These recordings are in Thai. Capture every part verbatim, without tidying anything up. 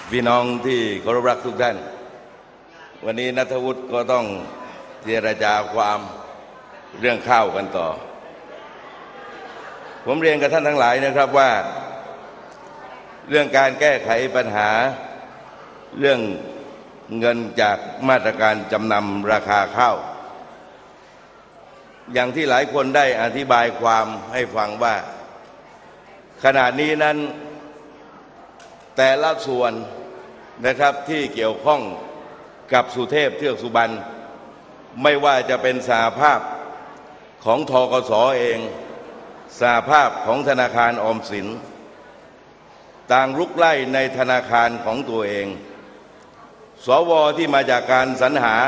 พี่น้องที่เคารพรักทุกท่านวันนี้ณัฐวุฒิก็ต้องเจรจาความเรื่องข้าวกันต่อผมเรียนกับท่านทั้งหลายนะครับว่าเรื่องการแก้ไขปัญหาเรื่องเงินจากมาตรการจำนำราคาข้าวอย่างที่หลายคนได้อธิบายความให้ฟังว่าขณะนี้นั้นแต่ละส่วนนะครับที่เกี่ยวข้องกับสุเทพเทือกสุบรรณไม่ว่าจะเป็นสหภาพของธกส.เองสหภาพของธนาคารออมสินต่างรุกไล่ในธนาคารของตัวเองสวที่มาจากการสรรหา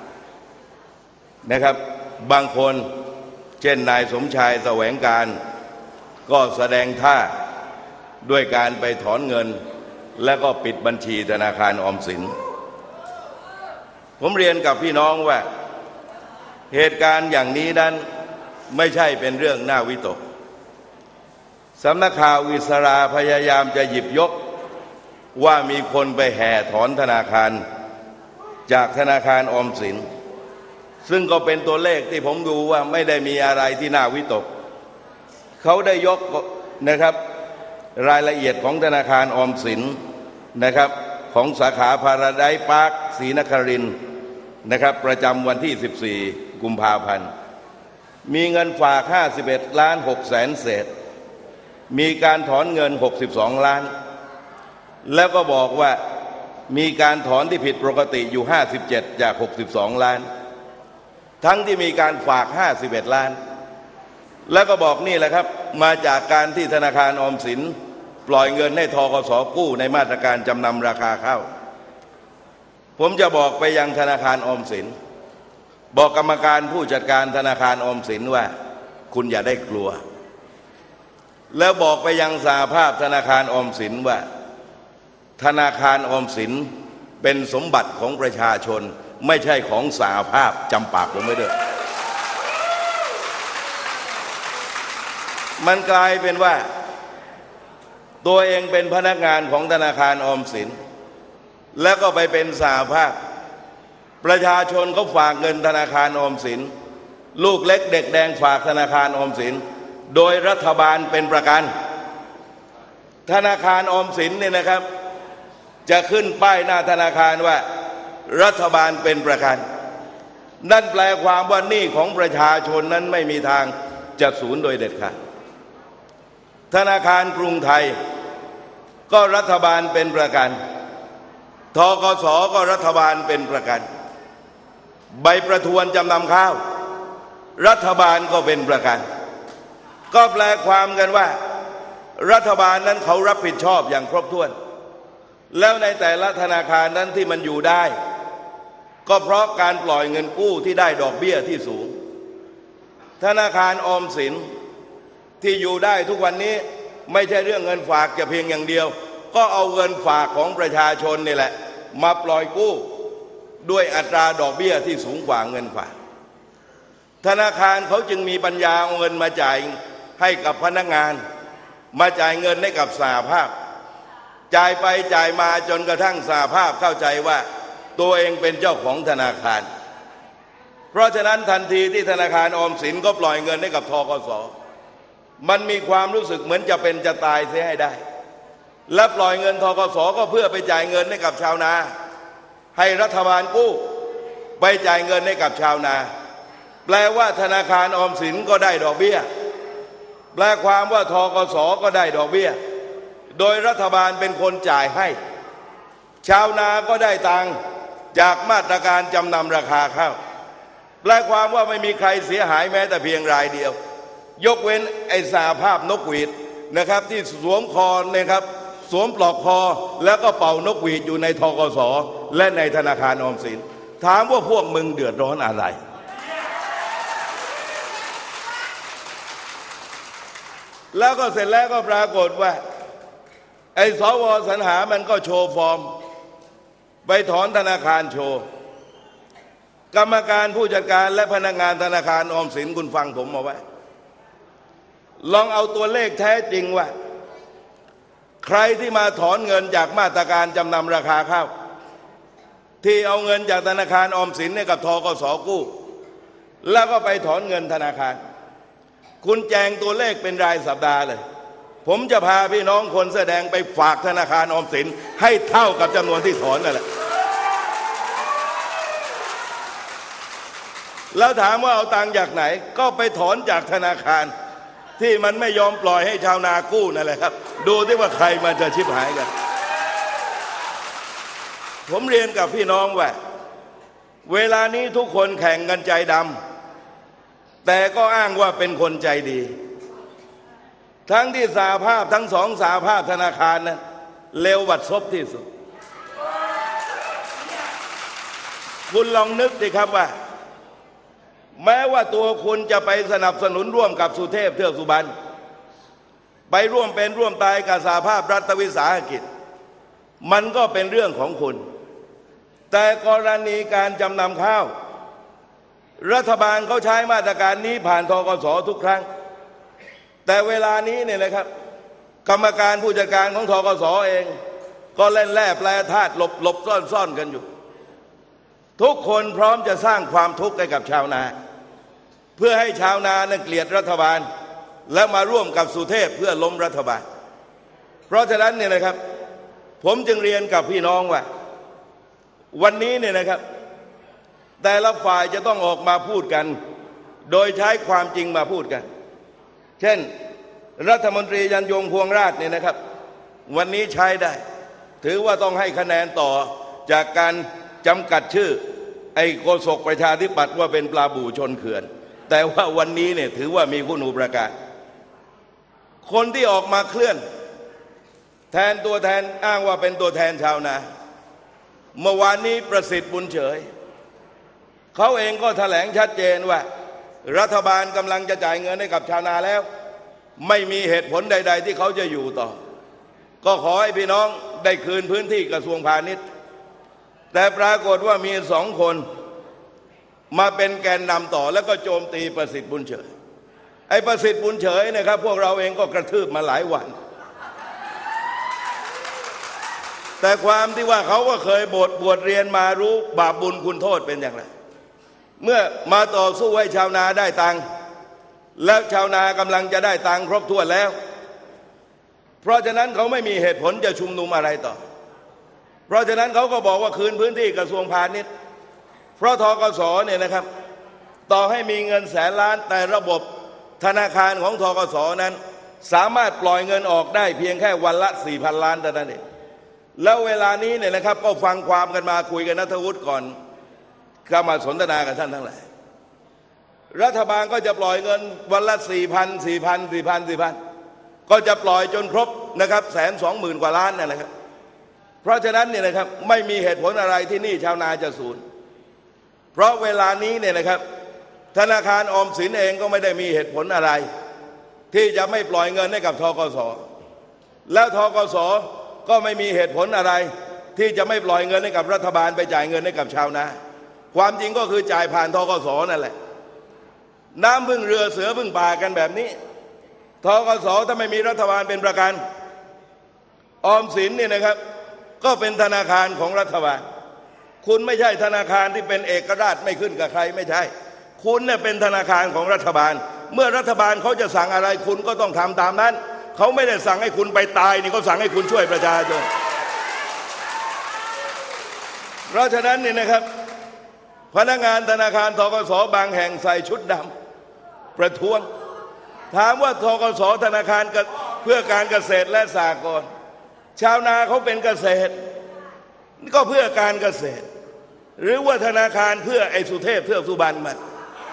นะครับบางคนเช่นนายสมชายแสวงการก็แสดงท่าด้วยการไปถอนเงินและก็ปิดบัญชีธนาคารออมสินผมเรียนกับพี่น้องว่าเหตุการณ์อย่างนี้นั้นไม่ใช่เป็นเรื่องน่าวิตกสำนักข่าวอิสราพยายามจะหยิบยกว่ามีคนไปแห่ถอนธนาคารจากธนาคารออมสินซึ่งก็เป็นตัวเลขที่ผมดูว่าไม่ได้มีอะไรที่น่าวิตกเขาได้ยกนะครับรายละเอียดของธนาคารออมสินนะครับของสาขาพาราไดซ์พาร์คศรีนครินทร์นะครับประจำวันที่สิบสี่กุมภาพันธ์มีเงินฝากห้าสิบเอ็ดล้านหกแสนเศษมีการถอนเงินหกสิบสองล้านแล้วก็บอกว่ามีการถอนที่ผิดปกติอยู่ห้าสิบเจ็ดจากหกสิบสองล้านทั้งที่มีการฝากห้าสิบเอ็ดล้านแล้วก็บอกนี่แหละครับมาจากการที่ธนาคารออมสินปล่อยเงินให้ธกส.กู้ในมาตรการจำนำราคาข้าวผมจะบอกไปยังธนาคารออมสินบอกกรรมการผู้จัดการธนาคารออมสินว่าคุณอย่าได้กลัวแล้วบอกไปยังสหภาพธนาคารออมสินว่าธนาคารออมสินเป็นสมบัติของประชาชนไม่ใช่ของสหภาพจำปากผมไว้ด้วยมันกลายเป็นว่าตัวเองเป็นพนักงานของธนาคารออมสินแล้วก็ไปเป็นสหภาพประชาชนเขาฝากเงินธนาคารออมสินลูกเล็กเด็กแดงฝากธนาคารออมสินโดยรัฐบาลเป็นประกันธนาคารออมสินเนี่ยนะครับจะขึ้นป้ายหน้าธนาคารว่ารัฐบาลเป็นประกันนั่นแปลความว่าหนี้ของประชาชนนั้นไม่มีทางจะสูญโดยเด็ดขาดธนาคารกรุงไทยก็รัฐบาลเป็นประกันธกส.ก็รัฐบาลเป็นประกันใบประทวนจำนำข้าวรัฐบาลก็เป็นประกันก็แปลความกันว่ารัฐบาลนั้นเขารับผิดชอบอย่างครบถ้วนแล้วในแต่ละธนาคารนั้นที่มันอยู่ได้ก็เพราะการปล่อยเงินกู้ที่ได้ดอกเบี้ยที่สูงธนาคารออมสินที่อยู่ได้ทุกวันนี้ไม่ใช่เรื่องเงินฝากจะเพียงอย่างเดียวก็เอาเงินฝากของประชาชนนี่แหละมาปล่อยกู้ด้วยอัตราดอกเบี้ยที่สูงกว่าเงินฝากธนาคารเขาจึงมีปัญญาเอาเงินมาจ่ายให้กับพนักงานมาจ่ายเงินให้กับสหภาพจ่ายไปจ่ายมาจนกระทั่งสหภาพเข้าใจว่าตัวเองเป็นเจ้าของธนาคารเพราะฉะนั้นทันทีที่ธนาคารออมสินก็ปล่อยเงินให้กับธกส.มันมีความรู้สึกเหมือนจะเป็นจะตายเสียให้ได้และปล่อยเงินธกส.ก็เพื่อไปจ่ายเงินให้กับชาวนาให้รัฐบาลกู้ไปจ่ายเงินให้กับชาวนาแปลว่าธนาคารออมสินก็ได้ดอกเบี้ยแปลความว่าธกส.ก็ได้ดอกเบี้ยโดยรัฐบาลเป็นคนจ่ายให้ชาวนาก็ได้ตังค์จากมาตรการจำนำราคาข้าวแปลความว่าไม่มีใครเสียหายแม้แต่เพียงรายเดียวยกเว้นไอ้สหภาพนกหวีดนะครับที่สวมคอนะครับสวมปลอกคอแล้วก็เป่านกหวีดอยู่ในธกส.และในธนาคารออมสินถามว่าพวกมึงเดือดร้อนอะไรแล้วก็เสร็จแล้วก็ปรากฏว่าไอ้สว.สรรหามันก็โชว์ฟอร์มไปถอนธนาคารโชว์กรรมการผู้จัดการและพนักงานธนาคารออมสินคุณฟังผมมาไว้ลองเอาตัวเลขแท้จริงว่าใครที่มาถอนเงินจากมาตรการจำนำราคาข้าวที่เอาเงินจากธนาคารออมสินเนี่ยกับธกส.กู้แล้วก็ไปถอนเงินธนาคารคุณแจงตัวเลขเป็นรายสัปดาห์เลยผมจะพาพี่น้องคนแสดงไปฝากธนาคารออมสินให้เท่ากับจำนวนที่ถอนนั่นแหละแล้วถามว่าเอาตังค์จากไหนก็ไปถอนจากธนาคารที่มันไม่ยอมปล่อยให้ชาวนากู้นั่นแหละครับดูที่ว่าใครมันจะชิบหายกันผมเรียนกับพี่น้องว่าเวลานี้ทุกคนแข่งกันใจดำแต่ก็อ้างว่าเป็นคนใจดีทั้งที่สหภาพทั้งสองสหภาพธนาคารนะเลวบัดซบที่สุดคุณลองนึกดิครับว่าแม้ว่าตัวคุณจะไปสนับสนุนร่วมกับสุเทพเทือกสุบรรณไปร่วมเป็นร่วมตายกับสหภาพรัฐวิสาหกิจมันก็เป็นเรื่องของคุณแต่กรณีการจำนำข้าวรัฐบาลเขาใช้มาตรการนี้ผ่านธกส.ทุกครั้งแต่เวลานี้เนี่ยนะครับกรรมการผู้จัดการของธกส.เองก็เล่นแร่แปรธาตุหลบหลบซ่อนซ่อนกันอยู่ทุกคนพร้อมจะสร้างความทุกข์ให้กับชาวนาเพื่อให้ชาวนาเนี่ยเกลียดรัฐบาลและมาร่วมกับสุเทพเพื่อล้มรัฐบาลเพราะฉะนั้นเนี่ยนะครับผมจึงเรียนกับพี่น้องว่าวันนี้เนี่ยนะครับแต่ละฝ่ายจะต้องออกมาพูดกันโดยใช้ความจริงมาพูดกันเช่นรัฐมนตรียันยงพวงราชเนี่ยนะครับวันนี้ใช้ได้ถือว่าต้องให้คะแนนต่อจากการจำกัดชื่อไอ้โฆษกประชาธิปัตย์ว่าเป็นปลาบู่ชนเขื่อนแต่ว่าวันนี้เนี่ยถือว่ามีคุณูปการคนที่ออกมาเคลื่อนแทนตัวแทนอ้างว่าเป็นตัวแทนชาวนาเมื่อวานนี้ประสิทธิ์บุญเฉยเขาเองก็แถลงชัดเจนว่ารัฐบาลกำลังจะจ่ายเงินให้กับชาวนาแล้วไม่มีเหตุผลใดๆที่เขาจะอยู่ต่อก็ขอให้พี่น้องได้คืนพื้นที่กระทรวงพาณิชย์แต่ปรากฏว่ามีสองคนมาเป็นแกนนำต่อแล้วก็โจมตีประสิทธิ์บุญเฉยไอ้ประสิทธิ์บุญเฉยนะครับพวกเราเองก็กระทืบมาหลายวันแต่ความที่ว่าเขาก็เคยบวชบวชเรียนมารู้บาปบุญคุณโทษเป็นอย่างไรเมื่อมาต่อสู้ให้ชาวนาได้ตังค์แล้วชาวนากำลังจะได้ตังค์ครบถ้วนแล้วเพราะฉะนั้นเขาไม่มีเหตุผลจะชุมนุมอะไรต่อเพราะฉะนั้นเขาก็บอกว่าคืนพื้นที่กระทรวงพาณิชย์เพราะธกส.เนี่ยนะครับต่อให้มีเงินแสนล้านแต่ระบบธนาคารของธกส.นั้นสามารถปล่อยเงินออกได้เพียงแค่วันละ สี่พัน ล้านเท่านั้นเองแล้วเวลานี้เนี่ยนะครับก็ฟังความกันมาคุยกันณัฐวุฒิก่อนเข้ามาสนทนากับท่านทั้งหลายรัฐบาลก็จะปล่อยเงินวันละ สี่พัน สี่พัน สี่พัน สี่พัน ก็จะปล่อยจนครบนะครับแสนสองหมื่นกว่าล้านนั่นแหละครับเพราะฉะนั้นเนี่ยนะครับไม่มีเหตุผลอะไรที่นี่ชาวนาจะสูญเพราะเวลานี้เนี่ยนะครับธนาคารออมสินเองก็ไม่ได้มีเหตุผลอะไรที่จะไม่ปล่อยเงินให้กับธกส.แล้วธกส.ก็ไม่มีเหตุผลอะไรที่จะไม่ปล่อยเงินให้กับรัฐบาลไปจ่ายเงินให้กับชาวนาความจริงก็คือจ่ายผ่านธกส.นั่นแหละน้ำพึ่งเรือเสือพึ่งป่ากันแบบนี้ธกส.ถ้าไม่มีรัฐบาลเป็นประกันออมสินเนี่ยนะครับก็เป็นธนาคารของรัฐบาลคุณไม่ใช่ธนาคารที่เป็นเอกราชไม่ขึ้นกับใครไม่ใช่คุณเนี่ยเป็นธนาคารของรัฐบาลเมื่อรัฐบาลเขาจะสั่งอะไรคุณก็ต้องทำตามนั้นเขาไม่ได้สั่งให้คุณไปตายนี่เขาสั่งให้คุณช่วยประชาชนเพราะฉะนั้นเนี่ยนะครับพนักงานธนาคารธกส.บางแห่งใส่ชุดดำประท้วงถามว่าธกส.ธนาคารเพื่อการเกษตรและสหกรณ์ชาวนาเขาเป็นเกษตรก็เพื่อการเกษตรหรือว่าธนาคารเพื่อไอ้สุเทพเทือกสุบรรณมัน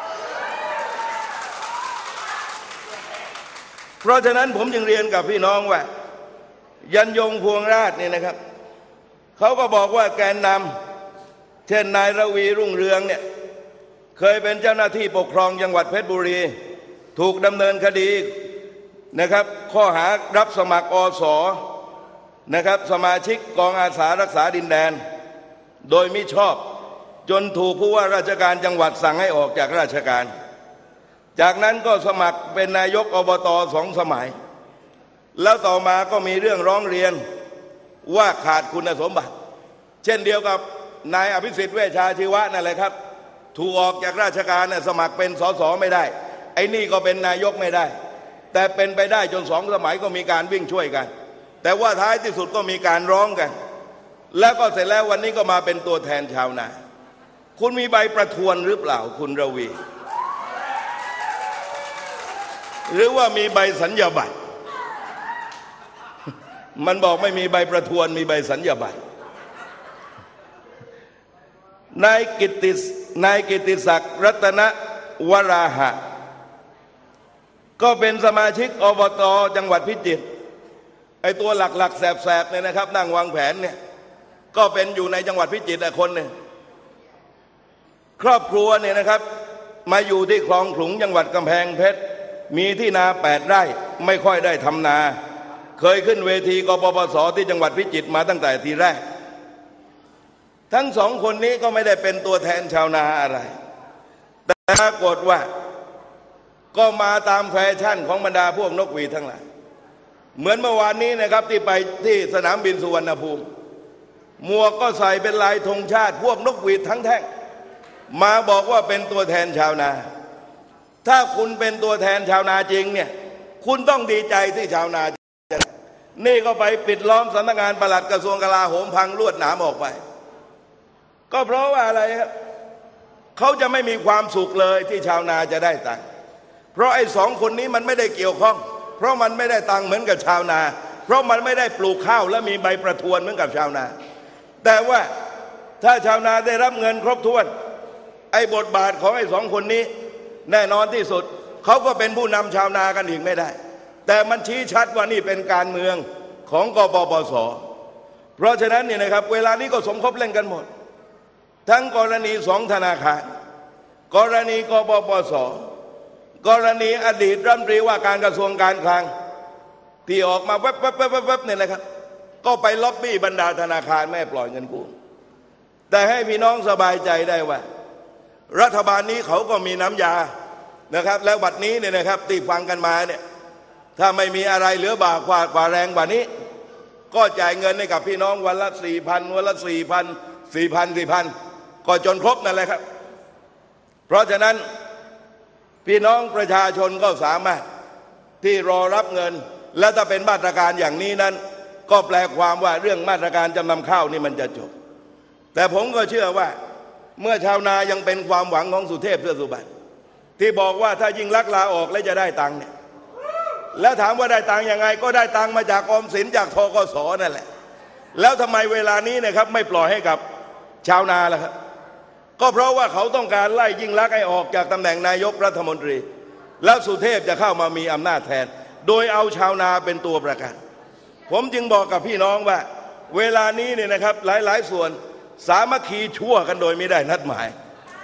เพราะฉะนั้นผมจึงเรียนกับพี่น้องว่ายันยงพวงราชเนี่ยนะครับเขาก็บอกว่าแกนนำเช่นนายระวีรุ่งเรืองเนี่ยเคยเป็นเจ้าหน้าที่ปกครองจังหวัดเพชรบุรีถูกดำเนินคดีนะครับข้อหารับสมัครอส.นะครับสมาชิกกองอาสารักษาดินแดนโดยมิชอบจนถูกผู้ว่าราชการจังหวัดสั่งให้ออกจากราชการจากนั้นก็สมัครเป็นนายกอบต.สองสมัยแล้วต่อมาก็มีเรื่องร้องเรียนว่าขาดคุณสมบัติเช่นเดียวกับนายอภิสิทธิ์เวชชาชีวะนั่นแหละครับถูกออกจากราชการเนี่ยสมัครเป็นสสไม่ได้ไอ้นี่ก็เป็นนายกไม่ได้แต่เป็นไปได้จนสองสมัยก็มีการวิ่งช่วยกันแต่ว่าท้ายที่สุดก็มีการร้องกันแล้วก็เสร็จแล้ววันนี้ก็มาเป็นตัวแทนชาวนาคุณมีใบประทวนหรือเปล่าคุณระวีหรือว่ามีใบสัญญาบัตรมันบอกไม่มีใบประทวนมีใบสัญญาบัตรนายกิตตินายกิตติศักดิ์รัตนวราหะก็เป็นสมาชิกอบต.จังหวัดพิจิตรไอตัวหลักๆแสบๆเนี่ยนะครับนั่งวางแผนเนี่ยก็เป็นอยู่ในจังหวัดพิจิตรคนหนึ่งครอบครัวเนี่ยนะครับมาอยู่ที่คลองขลุงจังหวัดกำแพงเพชรมีที่นาแปดไร่ไม่ค่อยได้ทำนาเคยขึ้นเวทีกปปสที่จังหวัดพิจิตรมาตั้งแต่ทีแรกทั้งสองคนนี้ก็ไม่ได้เป็นตัวแทนชาวนาอะไรแต่ปรากฏว่าก็มาตามแฟชั่นของบรรดาพวกนกหวีดทั้งหลายเหมือนเมื่อวานนี้นะครับที่ไปที่สนามบินสุวรรณภูมิหมวกก็ใส่เป็นลายธงชาติพวกนกหวีดทั้งแท่งมาบอกว่าเป็นตัวแทนชาวนาถ้าคุณเป็นตัวแทนชาวนาจริงเนี่ยคุณต้องดีใจที่ชาวนานี่ก็ไปปิดล้อมสำนักงานปลัดกระทรวงกลาโหมพังลวดหนามออกไปก็เพราะว่าอะไรครับเขาจะไม่มีความสุขเลยที่ชาวนาจะได้ตังค์เพราะไอ้สองคนนี้มันไม่ได้เกี่ยวข้องเพราะมันไม่ได้ตังค์เหมือนกับชาวนาเพราะมันไม่ได้ปลูกข้าวและมีใบประทวนเหมือนกับชาวนาแต่ว่าถ้าชาวนาได้รับเงินครบถ้วนไอ้บทบาทของไอ้สองคนนี้แน่นอนที่สุดเขาก็เป็นผู้นำชาวนากันอีกไม่ได้แต่มันชี้ชัดว่านี่เป็นการเมืองของกปปส.เพราะฉะนั้นเนี่ยนะครับเวลานี้ก็สมคบเล่นกันหมดทั้งกรณีสองธนาคารกรณีกปปส.กรณีอดีตรัฐมนตรีว่าการกระทรวงการคลังที่ออกมาแวบๆๆๆเนี่ยนะครับก็ไปล็อบบี้บรรดาธนาคารไม่ปล่อยเงินกู้แต่ให้พี่น้องสบายใจได้ว่ารัฐบาลนี้เขาก็มีน้ำยานะครับแล้วบัดนี้เนี่ยนะครับที่ฟังกันมาเนี่ยถ้าไม่มีอะไรเหลือบากว่ากว่าแรงกว่านี้ก็จ่ายเงินให้กับพี่น้องวันละสี่พันวันละสี่พันสี่พันสี่พันก็จนครบนั่นแหละครับเพราะฉะนั้นพี่น้องประชาชนก็สามารถที่รอรับเงินและถ้าเป็นมาตรการอย่างนี้นั้นก็แปลความว่าเรื่องมาตรการจำนำข้าวนี่มันจะจบแต่ผมก็เชื่อว่าเมื่อชาวนายังเป็นความหวังของสุเทพเทือกสุบรรณที่บอกว่าถ้ายิ่งลักษณ์ลาออกแล้วจะได้ตังค์เนี่ยแล้วถามว่าได้ตังค์ยังไงก็ได้ตังค์มาจากออมสินจากธกส.นั่นแหละแล้วทำไมเวลานี้นะครับไม่ปล่อยให้กับชาวนาล่ะครับก็เพราะว่าเขาต้องการไล่ยิ่งลักษณ์ให้ออกจากตำแหน่งนายกรัฐมนตรีแล้วสุเทพจะเข้ามามีอำนาจแทนโดยเอาชาวนาเป็นตัวประกันผมจึงบอกกับพี่น้องว่าเวลานี้เนี่ยนะครับหลายๆส่วนสามัคคีชั่วกันโดยไม่ได้นัดหมาย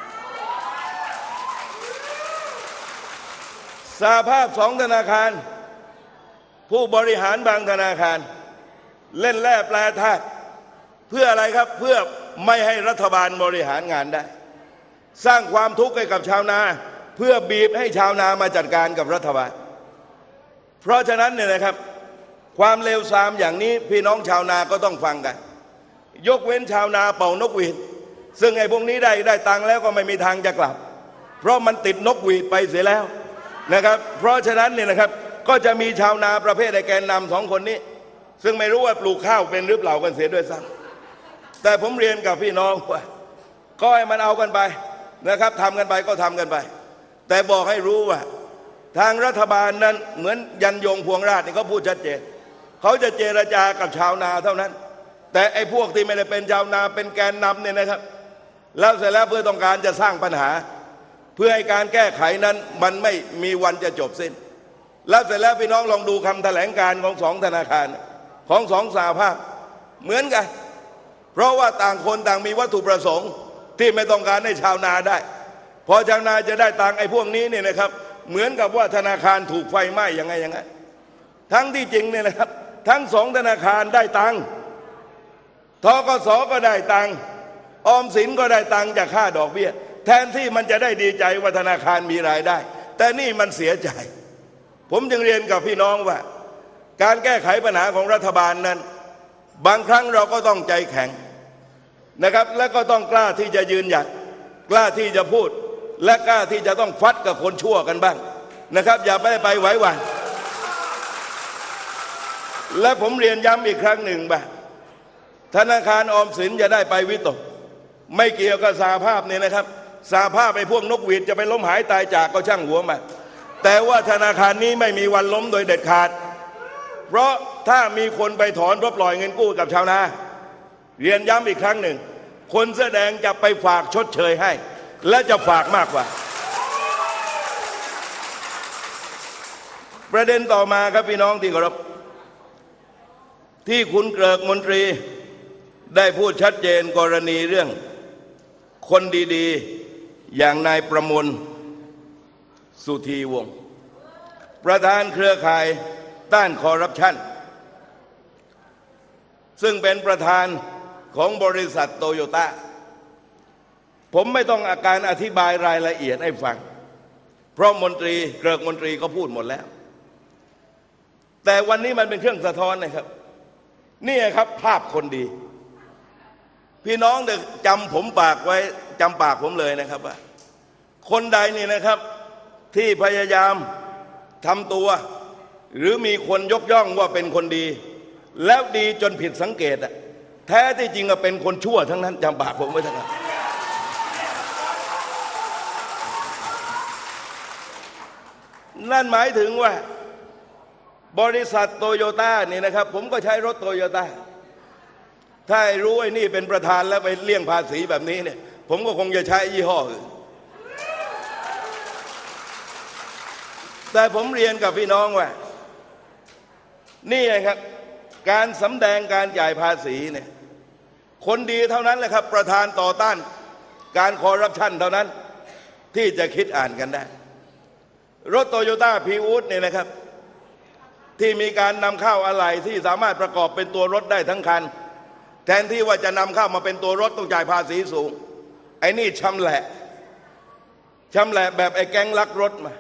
สหภาพสองธนาคารผู้บริหารบางธนาคารเล่นแร่แปรธาตุเพื่ออะไรครับเพื่อไม่ให้รัฐบาลบริหารงานได้สร้างความทุกข์ให้กับชาวนาเพื่อบีบให้ชาวนามาจัดการกับรัฐบาลเพราะฉะนั้นเนี่ยนะครับความเลวทรามอย่างนี้พี่น้องชาวนาก็ต้องฟังกันยกเว้นชาวนาเป่านกหวีดซึ่งไอ้พวกนี้ได้ได้ตังค์แล้วก็ไม่มีทางจะกลับเพราะมันติดนกหวีดไปเสียแล้วนะครับเพราะฉะนั้นเนี่ยนะครับก็จะมีชาวนาประเภทไอ้แกนนำสองคนนี้ซึ่งไม่รู้ว่าปลูกข้าวเป็นหรือเปล่ากันเสียด้วยซ้ำแต่ผมเรียนกับพี่น้องว่าก็ให้มันเอากันไปนะครับทำกันไปก็ทำกันไปแต่บอกให้รู้ว่าทางรัฐบาลนั้นเหมือนยันยงพวงราชนี่เขาพูดชัดเจนเขาจะเจรจากับชาวนาเท่านั้นแต่ไอ้พวกที่ไม่ได้เป็นชาวนาเป็นแกนนำเนี่ยนะครับแล้วเสร็จแล้วเพื่อต้องการจะสร้างปัญหาเพื่อให้การแก้ไขนั้นมันไม่มีวันจะจบสิ้นแล้วเสร็จแล้วพี่น้องลองดูคำแถลงการของสองธนาคารของสองสหภาพเหมือนกันเพราะว่าต่างคนต่างมีวัตถุประสงค์ที่ไม่ต้องการให้ชาวนาได้พอชาวนาจะได้ตังค์ไอ้พวกนี้เนี่ยนะครับเหมือนกับว่าธนาคารถูกไฟไหม้ยังไงยังไงทั้งที่จริงเนี่ยนะครับทั้งสองธนาคารได้ตังค์ธกส.ก็ได้ตังค์ออมสินก็ได้ตังค์จากค่าดอกเบี้ยแทนที่มันจะได้ดีใจว่าธนาคารมีรายได้แต่นี่มันเสียใจผมจึงเรียนกับพี่น้องว่าการแก้ไขปัญหาของรัฐบาลนั้นบางครั้งเราก็ต้องใจแข็งนะครับและก็ต้องกล้าที่จะยืนหยัดกล้าที่จะพูดและกล้าที่จะต้องฟัดกับคนชั่วกันบ้างนะครับอย่าไปไปไหวหวั่นและผมเรียนย้ำอีกครั้งหนึ่งว่าธนาคารออมสินจะได้ไปวิตกไม่เกี่ยวกับสหภาพนี่นะครับสหภาพไอ้พวกนกหวีดจะไปล้มหายตายจากก็ช่างหัวมันแต่ว่าธนาคารนี้ไม่มีวันล้มโดยเด็ดขาดเพราะถ้ามีคนไปถอนเพราะปล่อยเงินกู้กับชาวนาเรียนย้ำอีกครั้งหนึ่งคนแสดงจะไปฝากชดเชยให้และจะฝากมากกว่าประเด็นต่อมาครับพี่น้องที่เคารพที่คุณเกริกมนตรีได้พูดชัดเจนกรณีเรื่องคนดีๆอย่างนายประมวลสุธีวงศ์ประธานเครือข่ายต้านคอร์รัปชันซึ่งเป็นประธานของบริษัทโตโยต้าผมไม่ต้องอาการอธิบายรายละเอียดให้ฟังเพราะมนตรีเกริกมนตรีก็พูดหมดแล้วแต่วันนี้มันเป็นเครื่องสะท้อนนะครับนี่ครับภาพคนดีพี่น้องเด็กจำผมปากไว้จำปากผมเลยนะครับว่าคนใดนี่นะครับที่พยายามทำตัวหรือมีคนยกย่องว่าเป็นคนดีแล้วดีจนผิดสังเกตอะแท้ที่จริงก็เป็นคนชั่วทั้งนั้นจำปากผมไว้ทั้งนั้นนั่นหมายถึงว่าบริษัทโตโยต้านี่นะครับผมก็ใช้รถโตโยต้าถ้ารู้ไอ้นี่เป็นประธานแล้วไปเลี่ยงภาษีแบบนี้เนี่ยผมก็คงจะใช้ยี่ห้ออื่นแต่ผมเรียนกับพี่น้องว่านี่นะครับการสำแดงการจ่ายภาษีเนี่ยคนดีเท่านั้นแหละครับประธานต่อต้านการคอร์รัปชันเท่านั้นที่จะคิดอ่านกันได้รถโตโยต้าพีอูดเนี่ยนะครับที่มีการนำเข้าอะไหล่ที่สามารถประกอบเป็นตัวรถได้ทั้งคันแทนที่ว่าจะนำเข้ามาเป็นตัวรถต้องจ่ายภาษีสูงไอ้นี่ชำแหละชำแหละแบบไอ้แก๊งลักรถมา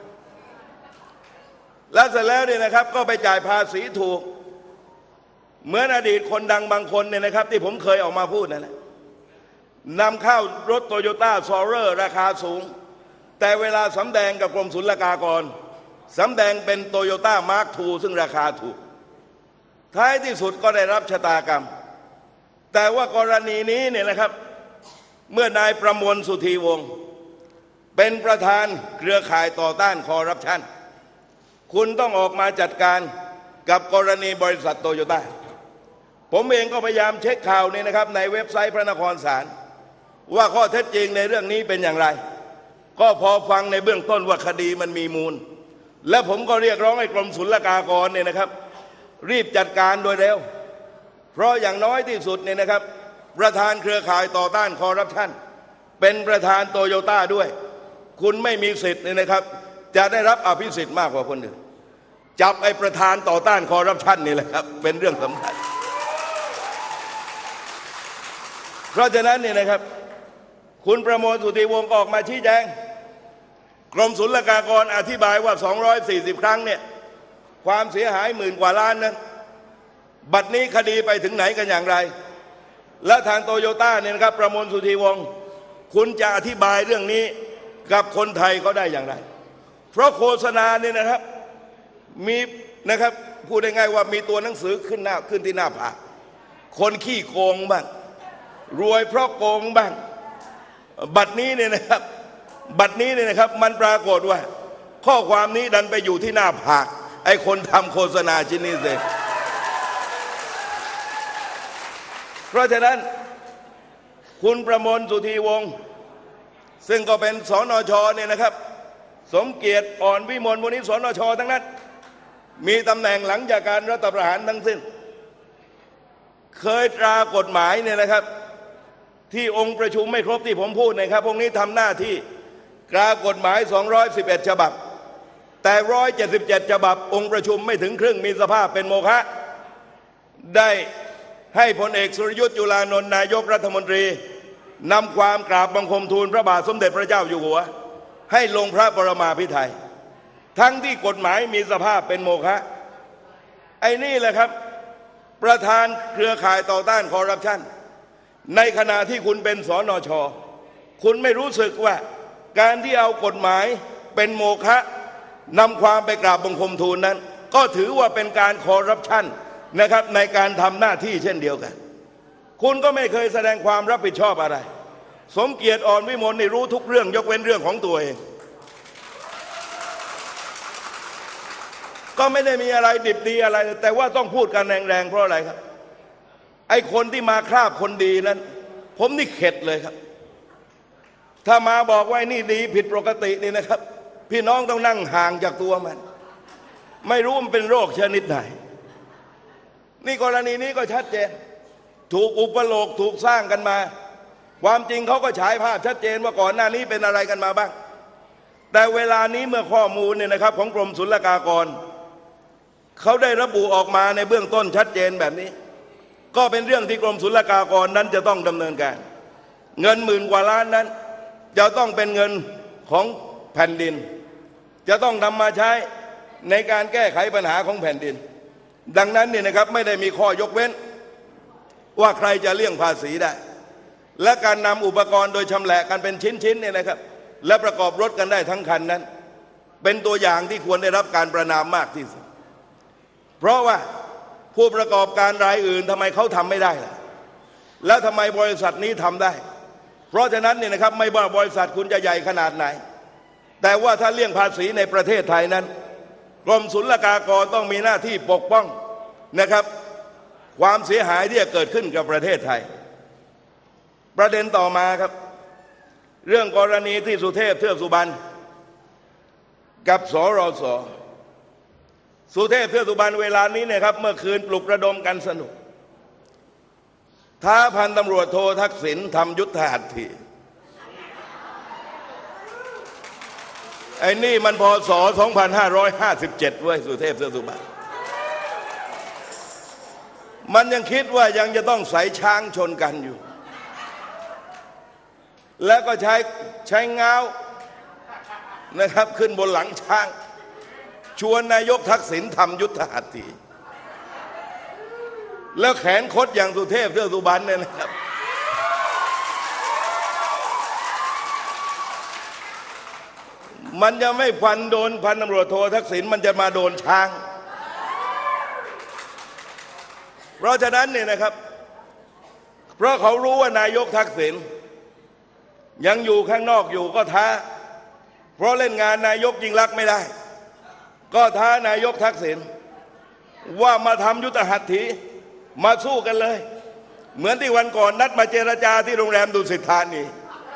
แล้วเสร็จแล้วเนี่ยนะครับก็ไปจ่ายภาษีถูกเหมือนอดีตคนดังบางคนเนี่ยนะครับที่ผมเคยออกมาพูดนั่นแหละนำเข้ารถโตโยต้าซอเรอร์ราคาสูงแต่เวลาสำแดงกับกรมศุลกากรสำแดงเป็นโตโยต้ามาร์คทูซึ่งราคาถูกท้ายที่สุดก็ได้รับชะตากรรมแต่ว่ากรณีนี้เนี่ยนะครับเมื่อนายประมวลสุธีวงศ์เป็นประธานเครือข่ายต่อต้านคอร์รัปชันคุณต้องออกมาจัดการกับกรณีบริษัทโตโยต้าผมเองก็พยายามเช็คข่าวนี่นะครับในเว็บไซต์พระนครศาลว่าข้อเท็จจริงในเรื่องนี้เป็นอย่างไรก็พอฟังในเบื้องต้นว่าคดีมันมีมูลและผมก็เรียกร้องให้กรมศุลกากรเนี่ยนะครับรีบจัดการโดยเร็วเพราะอย่างน้อยที่สุดเนี่ยนะครับประธานเครือข่ายต่อต้านคอร์รัปชันเป็นประธานโตโยต้าด้วยคุณไม่มีสิทธิ์เนี่ยนะครับจะได้รับอภิสิทธิ์มากกว่าคนอื่นจับไอ้ประธานต่อต้านคอร์รัปชันนี่แหละครับเป็นเรื่องสำคัญเพราะฉะนั้นเนี่ยนะครับคุณประมวลสุธีวงศ์ออกมาชี้แจงกรมศุลกากรอธิบายว่าสองร้อยสี่สิบครั้งเนี่ยความเสียหายหมื่นกว่าล้านนั้นบัดนี้คดีไปถึงไหนกันอย่างไรและทางโตโยต้าเนี่ยนะครับประมวลสุธีวงศ์คุณจะอธิบายเรื่องนี้กับคนไทยเขาได้อย่างไรเพราะโฆษณาเนี่ยนะครับมีนะครับพูดได้ง่ายว่ามีตัวหนังสือขึ้นหน้าขึ้นที่หน้าผากคนขี้โกงบ้างรวยเพราะโกงบ้างบัดนี้เนี่ยนะครับบัดนี้เนี่ยนะครับมันปรากฏว่าข้อความนี้ดันไปอยู่ที่หน้าผากไอ้คนทำโฆษณาชิ้นนี้เองเพราะฉะนั้นคุณประมวลสุธีวงศ์ซึ่งก็เป็นสนช.เนี่ยนะครับสมเกียรติอ่อนวิมลวันนี้สนช.ทั้งนั้นมีตำแหน่งหลังจากการรัฐประหารทั้งสิ้นเคยตรากฎหมายเนี่ยนะครับที่องค์ประชุมไม่ครบที่ผมพูดนะครับพวกนี้ทำหน้าที่ตรากฎหมายสองร้อยสิบเอ็ดฉบับแต่หนึ่งร้อยเจ็ดสิบเจ็ดฉบับองค์ประชุมไม่ถึงครึ่งมีสภาพเป็นโมฆะได้ให้พลเอกสุรยุทธ์จุลานนท์นายกรัฐมนตรีนำความกราบบังคมทูลพระบาทสมเด็จพระเจ้าอยู่หัวให้ลงพระปรมาภิไธยทั้งที่กฎหมายมีสภาพเป็นโมฆะไอ้นี่แหละครับประธานเครือข่ายต่อต้านคอร์รัปชันในขณะที่คุณเป็นสนช.คุณไม่รู้สึกว่าการที่เอากฎหมายเป็นโมฆะนำความไปกราบบังคมทูลนั้นก็ถือว่าเป็นการคอร์รัปชันนะครับในการทำหน้าที่เช่นเดียวกันคุณก็ไม่เคยแสดงความรับผิดชอบอะไรสมเกียรติอ่อนวิมลนี่รู้ทุกเรื่องยกเว้นเรื่องของตัวเองก็ไม่ได้มีอะไรดิบดีอะไรแต่ว่าต้องพูดกันแรงๆเพราะอะไรครับไอ้คนที่มาคราบคนดีนั้นผมนี่เข็ดเลยครับถ้ามาบอกว่านี่ดีผิดปกตินี่นะครับพี่น้องต้องนั่งห่างจากตัวมันไม่รู้มันเป็นโรคชนิดไหนนี่กรณีนี้ก็ชัดเจนถูกอุปโลกถูกสร้างกันมาความจริงเขาก็ฉายภาพชัดเจนว่าก่อนหน้านี้เป็นอะไรกันมาบ้างแต่เวลานี้เมื่อข้อมูลเนี่ยนะครับของกรมศุลกากรเขาได้ระบุออกมาในเบื้องต้นชัดเจนแบบนี้ก็เป็นเรื่องที่กรมศุลกากรนั้นจะต้องดำเนินการเงินหมื่นกว่าล้านนั้นจะต้องเป็นเงินของแผ่นดินจะต้องนำมาใช้ในการแก้ไขปัญหาของแผ่นดินดังนั้นเนี่ยนะครับไม่ได้มีข้อยกเว้นว่าใครจะเลี่ยงภาษีได้และการนำอุปกรณ์โดยชำแหละกันเป็นชิ้นๆเนี่ยนะครับและประกอบรถกันได้ทั้งคันนั้นเป็นตัวอย่างที่ควรได้รับการประณามมากที่สุดเพราะว่าผู้ประกอบการรายอื่นทำไมเขาทำไม่ได้ล่ะแล้วทำไมบริษัทนี้ทำได้เพราะฉะนั้นเนี่ยนะครับไม่ว่าบริษัทคุณจะใหญ่ขนาดไหนแต่ว่าถ้าเลี่ยงภาษีในประเทศไทยนั้นกรมศุลกากรต้องมีหน้าที่ปกป้องนะครับความเสียหายที่จะเกิดขึ้นกับประเทศไทยประเด็นต่อมาครับเรื่องกรณีที่สุเทพเทือกสุบรรณกับสรส.สุเทพเทือกสุบรรณเวลานี้เนี่ยครับเมื่อคืนปลุกระดมกันสนุกท้าพันตำรวจโททักษิณทำยุทธหัตถีไอ้นี่มันพ.ศ. สองพันห้าร้อยห้าสิบเจ็ดเว้ยสุเทพเทือกสุบรรณมันยังคิดว่ายังจะต้องใส่ช้างชนกันอยู่แล้วก็ใช้ใช้เงานะครับขึ้นบนหลังช้างชวนนายกทักษิณทำยุทธหัตถีแล้วแขนคดอย่างสุเทพเทือกสุบรรณเนี่ยนะครับมันจะไม่ฟันโดนพันตำรวจโททักษิณมันจะมาโดนช้างเพราะฉะนั้นเนี่ยนะครับเพราะเขารู้ว่านายกทักษิณยังอยู่ข้างนอกอยู่ก็ท้าเพราะเล่นงานนายกยิ่งลักษณ์ไม่ได้ก็ท้านายกทักษิณว่ามาทำยุทธหัตถีมาสู้กันเลยเหมือนที่วันก่อนนัดมาเจรจาที่โรงแรมดุสิตธานี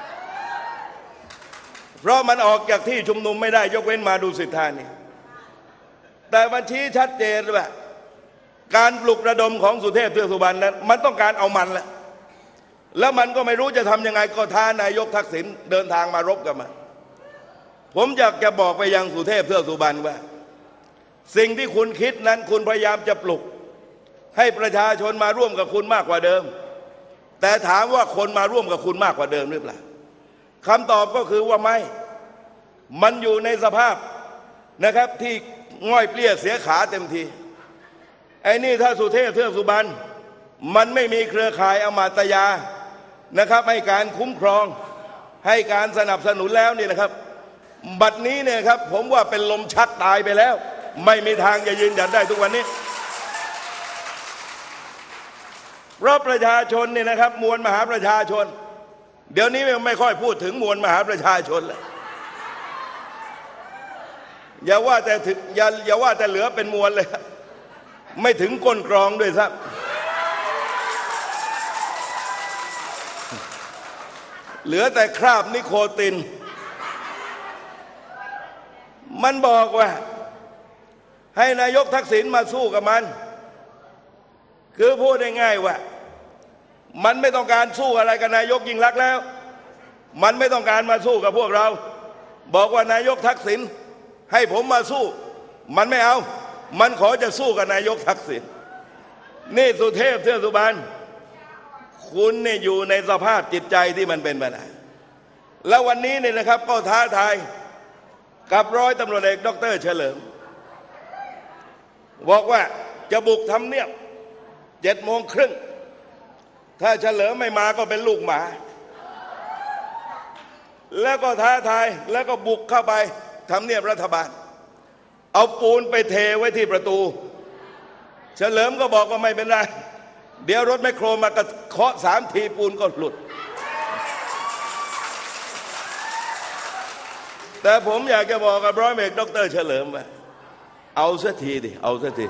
เพราะมันออกจากที่ชุมนุมไม่ได้ยกเว้นมาดุสิตธานีแต่มันชี้ชัดเจนว่าการปลุกระดมของสุเทพเทือกสุบรรณนั้นมันต้องการเอามันแหละแล้วมันก็ไม่รู้จะทำยังไงก็ท้านายกทักษิณเดินทางมารบกับมันผมอยากจะบอกไปยังสุเทพเทือกสุบรรณว่าสิ่งที่คุณคิดนั้นคุณพยายามจะปลุกให้ประชาชนมาร่วมกับคุณมากกว่าเดิมแต่ถามว่าคนมาร่วมกับคุณมากกว่าเดิมหรือเปล่าคำตอบก็คือว่าไม่มันอยู่ในสภาพนะครับที่ง่อยเปลี้ยเสียขาเต็มทีไอ้นี่ถ้าสุเทพเทือกสุบรรณมันไม่มีเครือข่ายอมาตยานะครับให้การคุ้มครองให้การสนับสนุนแล้วนี่นะครับบัดนี้เนี่ยครับผมว่าเป็นลมชักตายไปแล้วไม่มีทางจะยืนหยัดได้ทุกวันนี้เพราะประชาชนเนี่ยนะครับมวลมหาประชาชนเดี๋ยวนี้ไม่ค่อยพูดถึงมวลมหาประชาชนเลยอย่าว่าแต่ถึงอย่าอย่าว่าแต่เหลือเป็นมวลเลยไม่ถึงก้นกรองด้วยซ้ำเหลือแต่คราบนิโคตินมันบอกว่าให้นายกทักษิณมาสู้กับมันคือพูดง่ายๆว่ามันไม่ต้องการสู้อะไรกับนายกยิ่งลักษณ์แล้วมันไม่ต้องการมาสู้กับพวกเราบอกว่านายกทักษิณให้ผมมาสู้มันไม่เอามันขอจะสู้กับนายกทักษิณนี่สุเทพเทือกสุบรรณคุณเนี่ยอยู่ในสภาพจิตใจที่มันเป็นไปได้แล้ววันนี้เนี่ยนะครับก็ท้าทายกับร้อยตำรวจเอกดร.เฉลิมบอกว่าจะบุกทำเนียบเจ็ดโมงครึ่งถ้าเฉลิมไม่มาก็เป็นลูกหมาแล้วก็ท้าทายแล้วก็บุกเข้าไปทำเนียบรัฐบาลเอาปูนไปเทไว้ที่ประตูเฉลิมก็บอกว่าไม่เป็นไรเดี๋ยวรถแมคโครมากระเคาะสามทีปูนก็หลุดแต่ผมอยากจะบอกกับร้อยเอกดร.เฉลิมว่าเอาสักทีดิเอาสักที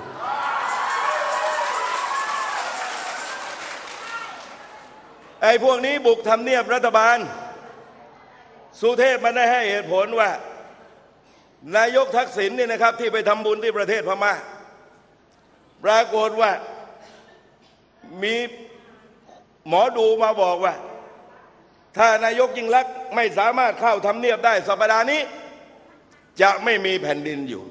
ไอ้พวกนี้บุกทำเนียบรัฐบาลสุเทพมันได้ให้เหตุผลว่านายกทักษิณเนี่ยนะครับที่ไปทำบุญที่ประเทศพม่าปรากฏว่ามีหมอดูมาบอกว่าถ้านายกยิ่งลักษณ์ไม่สามารถเข้าทำเนียบได้สัปดาห์นี้จะไม่มีแผ่นดินอยู่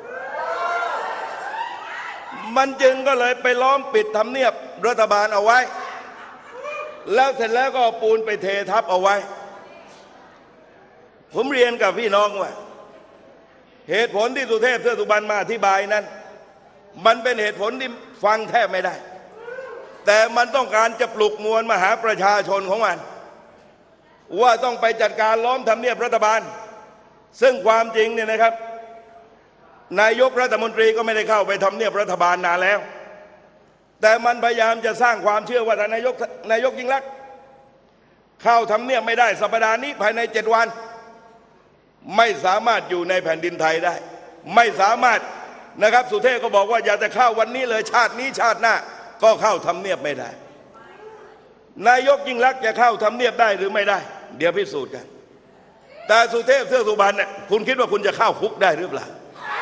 มันจึงก็เลยไปล้อมปิดทำเนียบรัฐบาลเอาไว้แล้วเสร็จแล้วก็เอาปูนไปเททับเอาไว้ผมเรียนกับพี่น้องว่าเหตุผลที่สุเทพเทือกสุบรรณมาอธิบายนั้นมันเป็นเหตุผลที่ฟังแทบไม่ได้แต่มันต้องการจะปลุกมวลมหาประชาชนของมันว่าต้องไปจัดการล้อมทำเนียบรัฐบาลซึ่งความจริงเนี่ยนะครับนายกรัฐมนตรีก็ไม่ได้เข้าไปทำเนียบรัฐบาลนานแล้วแต่มันพยายามจะสร้างความเชื่อว่าถ้านายกนายกยิ่งลักษณ์เข้าทำเนียบไม่ได้สัปดาห์นี้ภายในเจ็ดวันไม่สามารถอยู่ในแผ่นดินไทยได้ไม่สามารถนะครับสุเทพก็บอกว่าอย่าจะเข้าวันนี้เลยชาตินี้ชาติหน้าก็เข้าทำเนียบไม่ได้นายกยิ่งลักษณ์จะเข้าทำเนียบได้หรือไม่ได้เดี๋ยวพิสูจน์กันแต่สุเทพเทือกสุบรรณเนี่ยคุณคิดว่าคุณจะเข้าคุกได้หรือเปล่า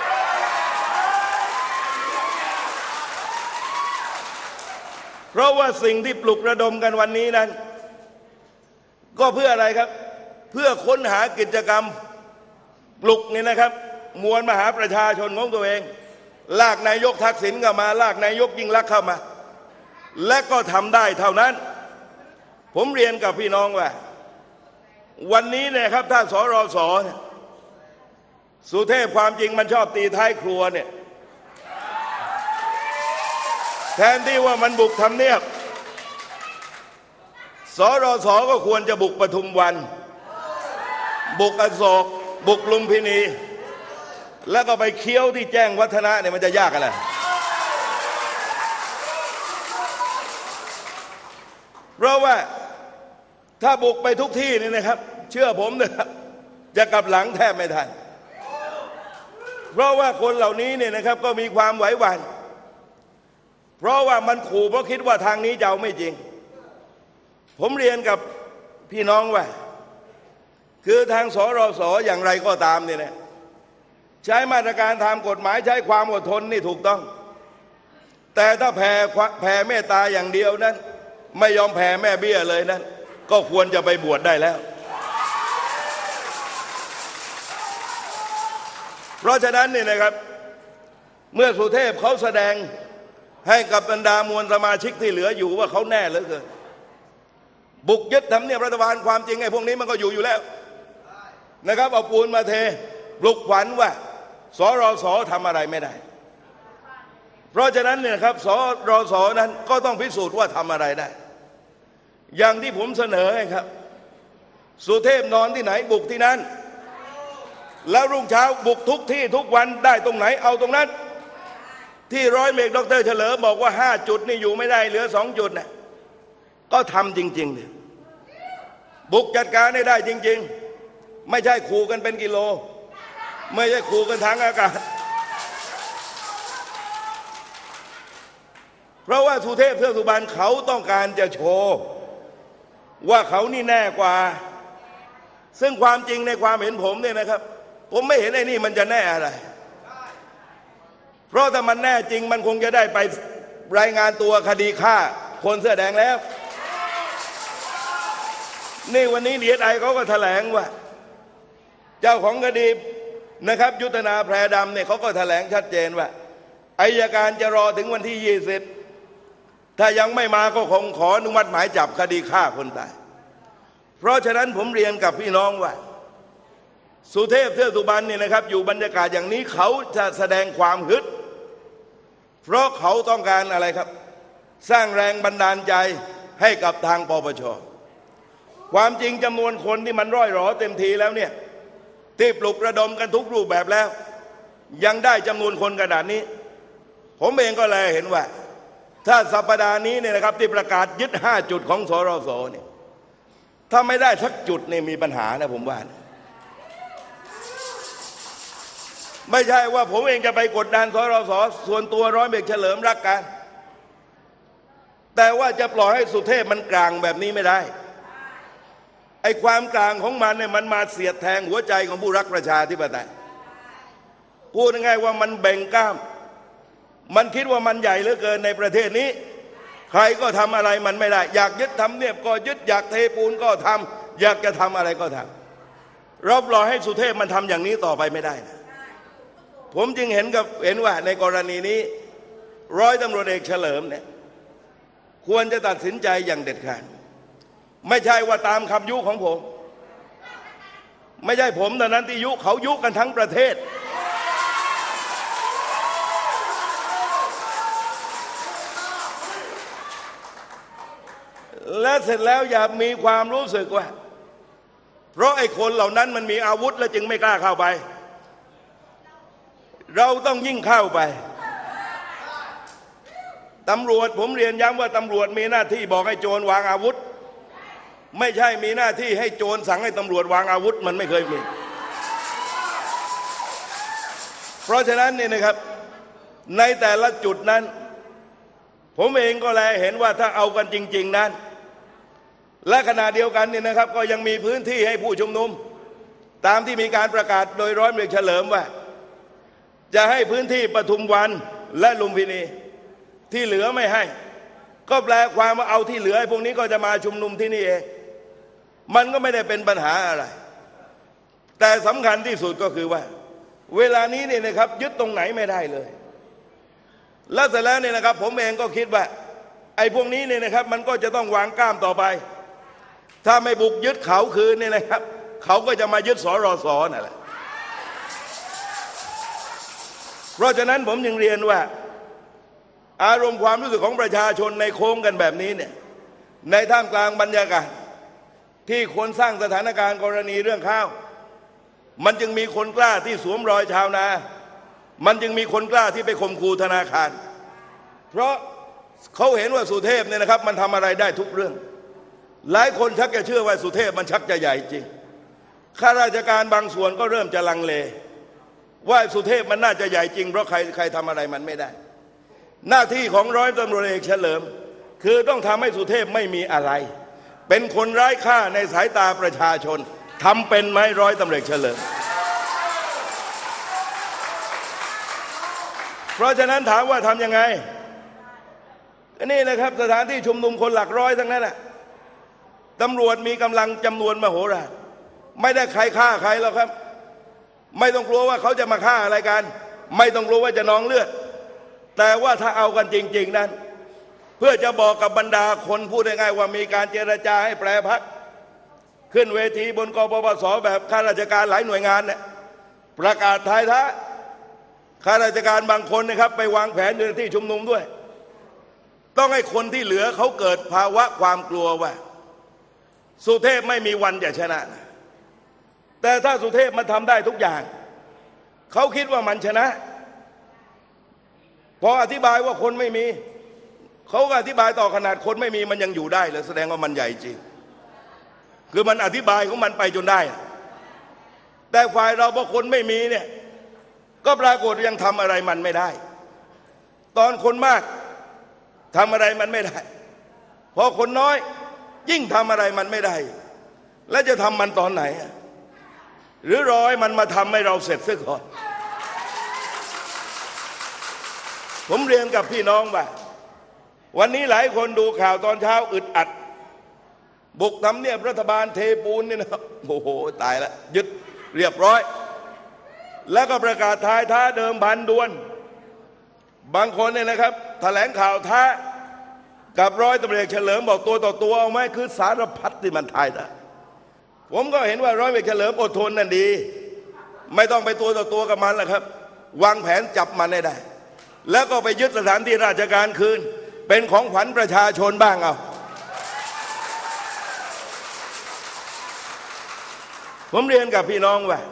เพราะว่าสิ่งที่ปลุกระดมกันวันนี้นั้นก็เพื่ออะไรครับเพื่อค้นหากิจกรรมปลุกนี่นะครับมวลมหาประชาชนของตัวเองลากนายกทักษิณเข้ามาลากนายกยิ่งลักษณ์เข้ามาและก็ทำได้เท่านั้นผมเรียนกับพี่น้องว่าวันนี้เนี่ยครับถ้าสรสเนี่ยสุเทพความจริงมันชอบตีท้ายครัวเนี่ยแทนที่ว่ามันบุกทำเนียบสรสก็ควรจะบุกปทุมวันบุกอโศกบุกลุมพินีแล้วก็ไปเคี้ยวที่แจ้งวัฒนะเนี่ยมันจะยากอะไรเพราะว่าถ้าบุกไปทุกที่นี่นะครับเชื่อผมนะครับจะกลับหลังแทบไม่ทันเพราะว่าคนเหล่านี้เนี่ยนะครับก็มีความไหวหวั่นเพราะว่ามันขู่เพราะคิดว่าทางนี้จะเอาไม่จริงผมเรียนกับพี่น้องว่าคือทางสรสอย่างไรก็ตามเนี่ยนะใช้มาตรการทางกฎหมายใช้ความอดทนนี่ถูกต้องแต่ถ้าแผ่แผ่เมตตาอย่างเดียวนั้นไม่ยอมแผ่แม่เบี้ยเลยนั้นก็ควรจะไปบวชได้แล้วเพราะฉะนั้นเนี่ยนะครับเมื่อสุเทพเขาแสดงให้กับบรรดามวลสมาชิกที่เหลืออยู่ว่าเขาแน่เหลือเกินบุกยึดทำเนียบรัฐบาลความจริงไอ้พวกนี้มันก็อยู่อยู่แล้วนะครับเอาปูนมาเทปลุกขวัญว่าสรสทำอะไรไม่ได้เพราะฉะนั้นเนี่ยครับสรสนั้นก็ต้องพิสูจน์ว่าทำอะไรได้อย่างที่ผมเสนอครับสุเทพนอนที่ไหนบุกที่นั้นแล้วรุ่งเช้าบุกทุกที่ทุกวันได้ตรงไหนเอาตรงนั้นที่ร้อยเมกดร.เฉลิมบอกว่าห้าจุดนี่อยู่ไม่ได้เหลือสองจุดน่ะก็ทำจริงๆเลยบุกจัดการให้ได้จริงๆไม่ใช่ขู่กันเป็นกิโลไม่ใช่ขู่กันทางอากาศเพราะว่าสุเทพเทือกสุบรรณเขาต้องการจะโชว์ว่าเขานี่แน่กว่าซึ่งความจริงในความเห็นผมเนี่ยนะครับผมไม่เห็นไอ้นี่มันจะแน่อะไรเพราะถ้ามันแน่จริงมันคงจะได้ไปรายงานตัวคดีฆ่าคนเสื้อแดงแล้วนี่วันนี้ดีเอสไอเขาก็แถลงว่าเจ้าของคดีนะครับยุทธนาแพรดำเนี่ยเขาก็แถลงชัดเจนว่าอัยการจะรอถึงวันที่ยี่สิบถ้ายังไม่มาก็คงขออนุมัติหมายจับคดีฆ่าคนตายเพราะฉะนั้นผมเรียนกับพี่น้องว่าสุเทพเทือกสุบรรณเนี่ยนะครับอยู่บรรยากาศอย่างนี้เขาจะแสดงความฮึดเพราะเขาต้องการอะไรครับสร้างแรงบันดาลใจให้กับทางปปช.ความจริงจำนวนคนที่มันร่อยหรอเต็มทีแล้วเนี่ยที่ปลุกระดมกันทุกรูปแบบแล้วยังได้จำนวนคนขนาดนี้ผมเองก็เลยเห็นว่าถ้าสัปดาห์นี้เนี่ยนะครับที่ประกาศยึดห้าจุดของสรสเนี่ยถ้าไม่ได้สักจุดเนี่ยมีปัญหานะผมว่าไม่ใช่ว่าผมเองจะไปกดดันสรสส่วนตัวร้อยเอกเฉลิมรักกันแต่ว่าจะปล่อยให้สุเทพมันกลางแบบนี้ไม่ได้ไอ้ความกลางของมันเนี่ยมันมาเสียดแทงหัวใจของผู้รักประชาธิปไตยพูดง่ายๆว่ามันแบ่งกล้ามมันคิดว่ามันใหญ่เหลือเกินในประเทศนี้ใครก็ทำอะไรมันไม่ได้อยากยึดทำเนียบก็ยึดอยากเทปูนก็ทำอยากจะทำอะไรก็ทำเราปล่อยให้สุเทพมันทำอย่างนี้ต่อไปไม่ได้นะผมจึงเห็นกับเห็นว่าในกรณีนี้ร้อยตำรวจเอกเฉลิมเนี่ยควรจะตัดสินใจอย่างเด็ดขาดไม่ใช่ว่าตามคำยุของผมไม่ใช่ผมเท่านั้นที่ยุเขายุกันทั้งประเทศและเสร็จแล้วอย่ามีความรู้สึกว่าเพราะไอ้คนเหล่านั้นมันมีอาวุธแล้วจึงไม่กล้าเข้าไปเราต้องยิ่งเข้าไปตำรวจผมเรียนย้ำว่าตำรวจมีหน้าที่บอกให้โจรวางอาวุธไม่ใช่มีหน้าที่ให้โจรสั่งให้ตำรวจวางอาวุธมันไม่เคยมีเพราะฉะนั้นเนี่ยนะครับในแต่ละจุดนั้นผมเองก็แลเห็นว่าถ้าเอากันจริงๆนั้นและขณะเดียวกันเนี่ยนะครับก็ยังมีพื้นที่ให้ผู้ชุมนุมตามที่มีการประกาศโดยร้อยเอกเฉลิมว่าจะให้พื้นที่ปทุมวันและลุมพินีที่เหลือไม่ให้ก็แปลความว่าเอาที่เหลือพวกนี้ก็จะมาชุมนุมที่นี่เองมันก็ไม่ได้เป็นปัญหาอะไรแต่สำคัญที่สุดก็คือว่าเวลานี้เนี่ยนะครับยึดตรงไหนไม่ได้เลยแล้วเสร็จแล้วเนี่ยนะครับผมเองก็คิดว่าไอ้พวกนี้เนี่ยนะครับมันก็จะต้องวางกล้ามต่อไปถ้าไม่บุกยึดเขาคืนเนี่ยนะครับเขาก็จะมายึดสรสนั่นแหละเพราะฉะนั้นผมยังเรียนว่าอารมณ์ความรู้สึกของประชาชนในโค้งกันแบบนี้เนี่ยในท่ามกลางบรรยากาศที่คนสร้างสถานการณ์กรณีเรื่องข้าวมันจึงมีคนกล้าที่สวมรอยชาวนามันจึงมีคนกล้าที่ไปข่มขู่ธนาคารเพราะเขาเห็นว่าสุเทพเนี่ยนะครับมันทำอะไรได้ทุกเรื่องหลายคนชักจะเชื่อว่าสุเทพมันชักจะใหญ่จริงข้าราชการบางส่วนก็เริ่มจะลังเลว่าสุเทพมันน่าจะใหญ่จริงเพราะใครใครทำอะไรมันไม่ได้หน้าที่ของร้อยตำรวจเอกเฉลิมคือต้องทำให้สุเทพไม่มีอะไรเป็นคนไร้ค่าในสายตาประชาชนทำเป็นไหมร้อยตำรวจเอกเฉลิมเพราะฉะนั้นถามว่าทำยังไงนี่นะครับสถานที่ชุมนุมคนหลักร้อยทั้งนั้นแหละตำรวจมีกำลังจำนวนมโหฬารไม่ได้ใครฆ่าใครหรอกครับไม่ต้องกลัวว่าเขาจะมาฆ่าอะไรกันไม่ต้องกลัวว่าจะนองเลือดแต่ว่าถ้าเอากันจริงๆนั้นเพื่อจะบอกกับบรรดาคนพูดง่ายๆว่ามีการเจรจาให้แปรพักขึ้นเวทีบนกปปสแบบข้าราชการหลายหน่วยงานเนี่ยประกาศทายท้าข้าราชการบางคนนะครับไปวางแผนอยู่ในที่ชุมนุมด้วยต้องให้คนที่เหลือเขาเกิดภาวะความกลัวว่าสุเทพไม่มีวันจะชนะแต่ถ้าสุเทพมันทำได้ทุกอย่างเขาคิดว่ามันชนะพออธิบายว่าคนไม่มีเขาก็อธิบายต่อขนาดคนไม่มีมันยังอยู่ได้เลยแสดงว่ามันใหญ่จริงคือมันอธิบายของมันไปจนได้แต่ฝ่ายเราพอคนไม่มีเนี่ยก็ปรากฏยังทำอะไรมันไม่ได้ตอนคนมากทำอะไรมันไม่ได้พอคนน้อยยิ่งทำอะไรมันไม่ได้แล้วจะทำมันตอนไหนหรือรอให้มันมาทำให้เราเสร็จซะก่อนผมเรียนกับพี่น้องว่าวันนี้หลายคนดูข่าวตอนเช้าอึดอัดบุกทำเนียบรัฐบาลเทปูนนี่นะโอ้โหตายแล้วยึดเรียบร้อยแล้วก็ประกาศทายท้าเดิมพันดวลบางคนเนี่ยนะครับแถลงข่าวท้ากับร้อยตำรวจเอกเฉลิมบอกตัวต่อตัวเอาไหมคือสารพัดที่มันทายได้ผมก็เห็นว่าร้อยตำรวจเอกเฉลิมอดทนนั่นดีไม่ต้องไปตัวต่อตัวกับมันแหละครับวางแผนจับมันได้แล้วก็ไปยึดสถานที่ราชการคืนเป็นของขวัญประชาชนบ้างเอาผมเรียนกับพี่น้องว่า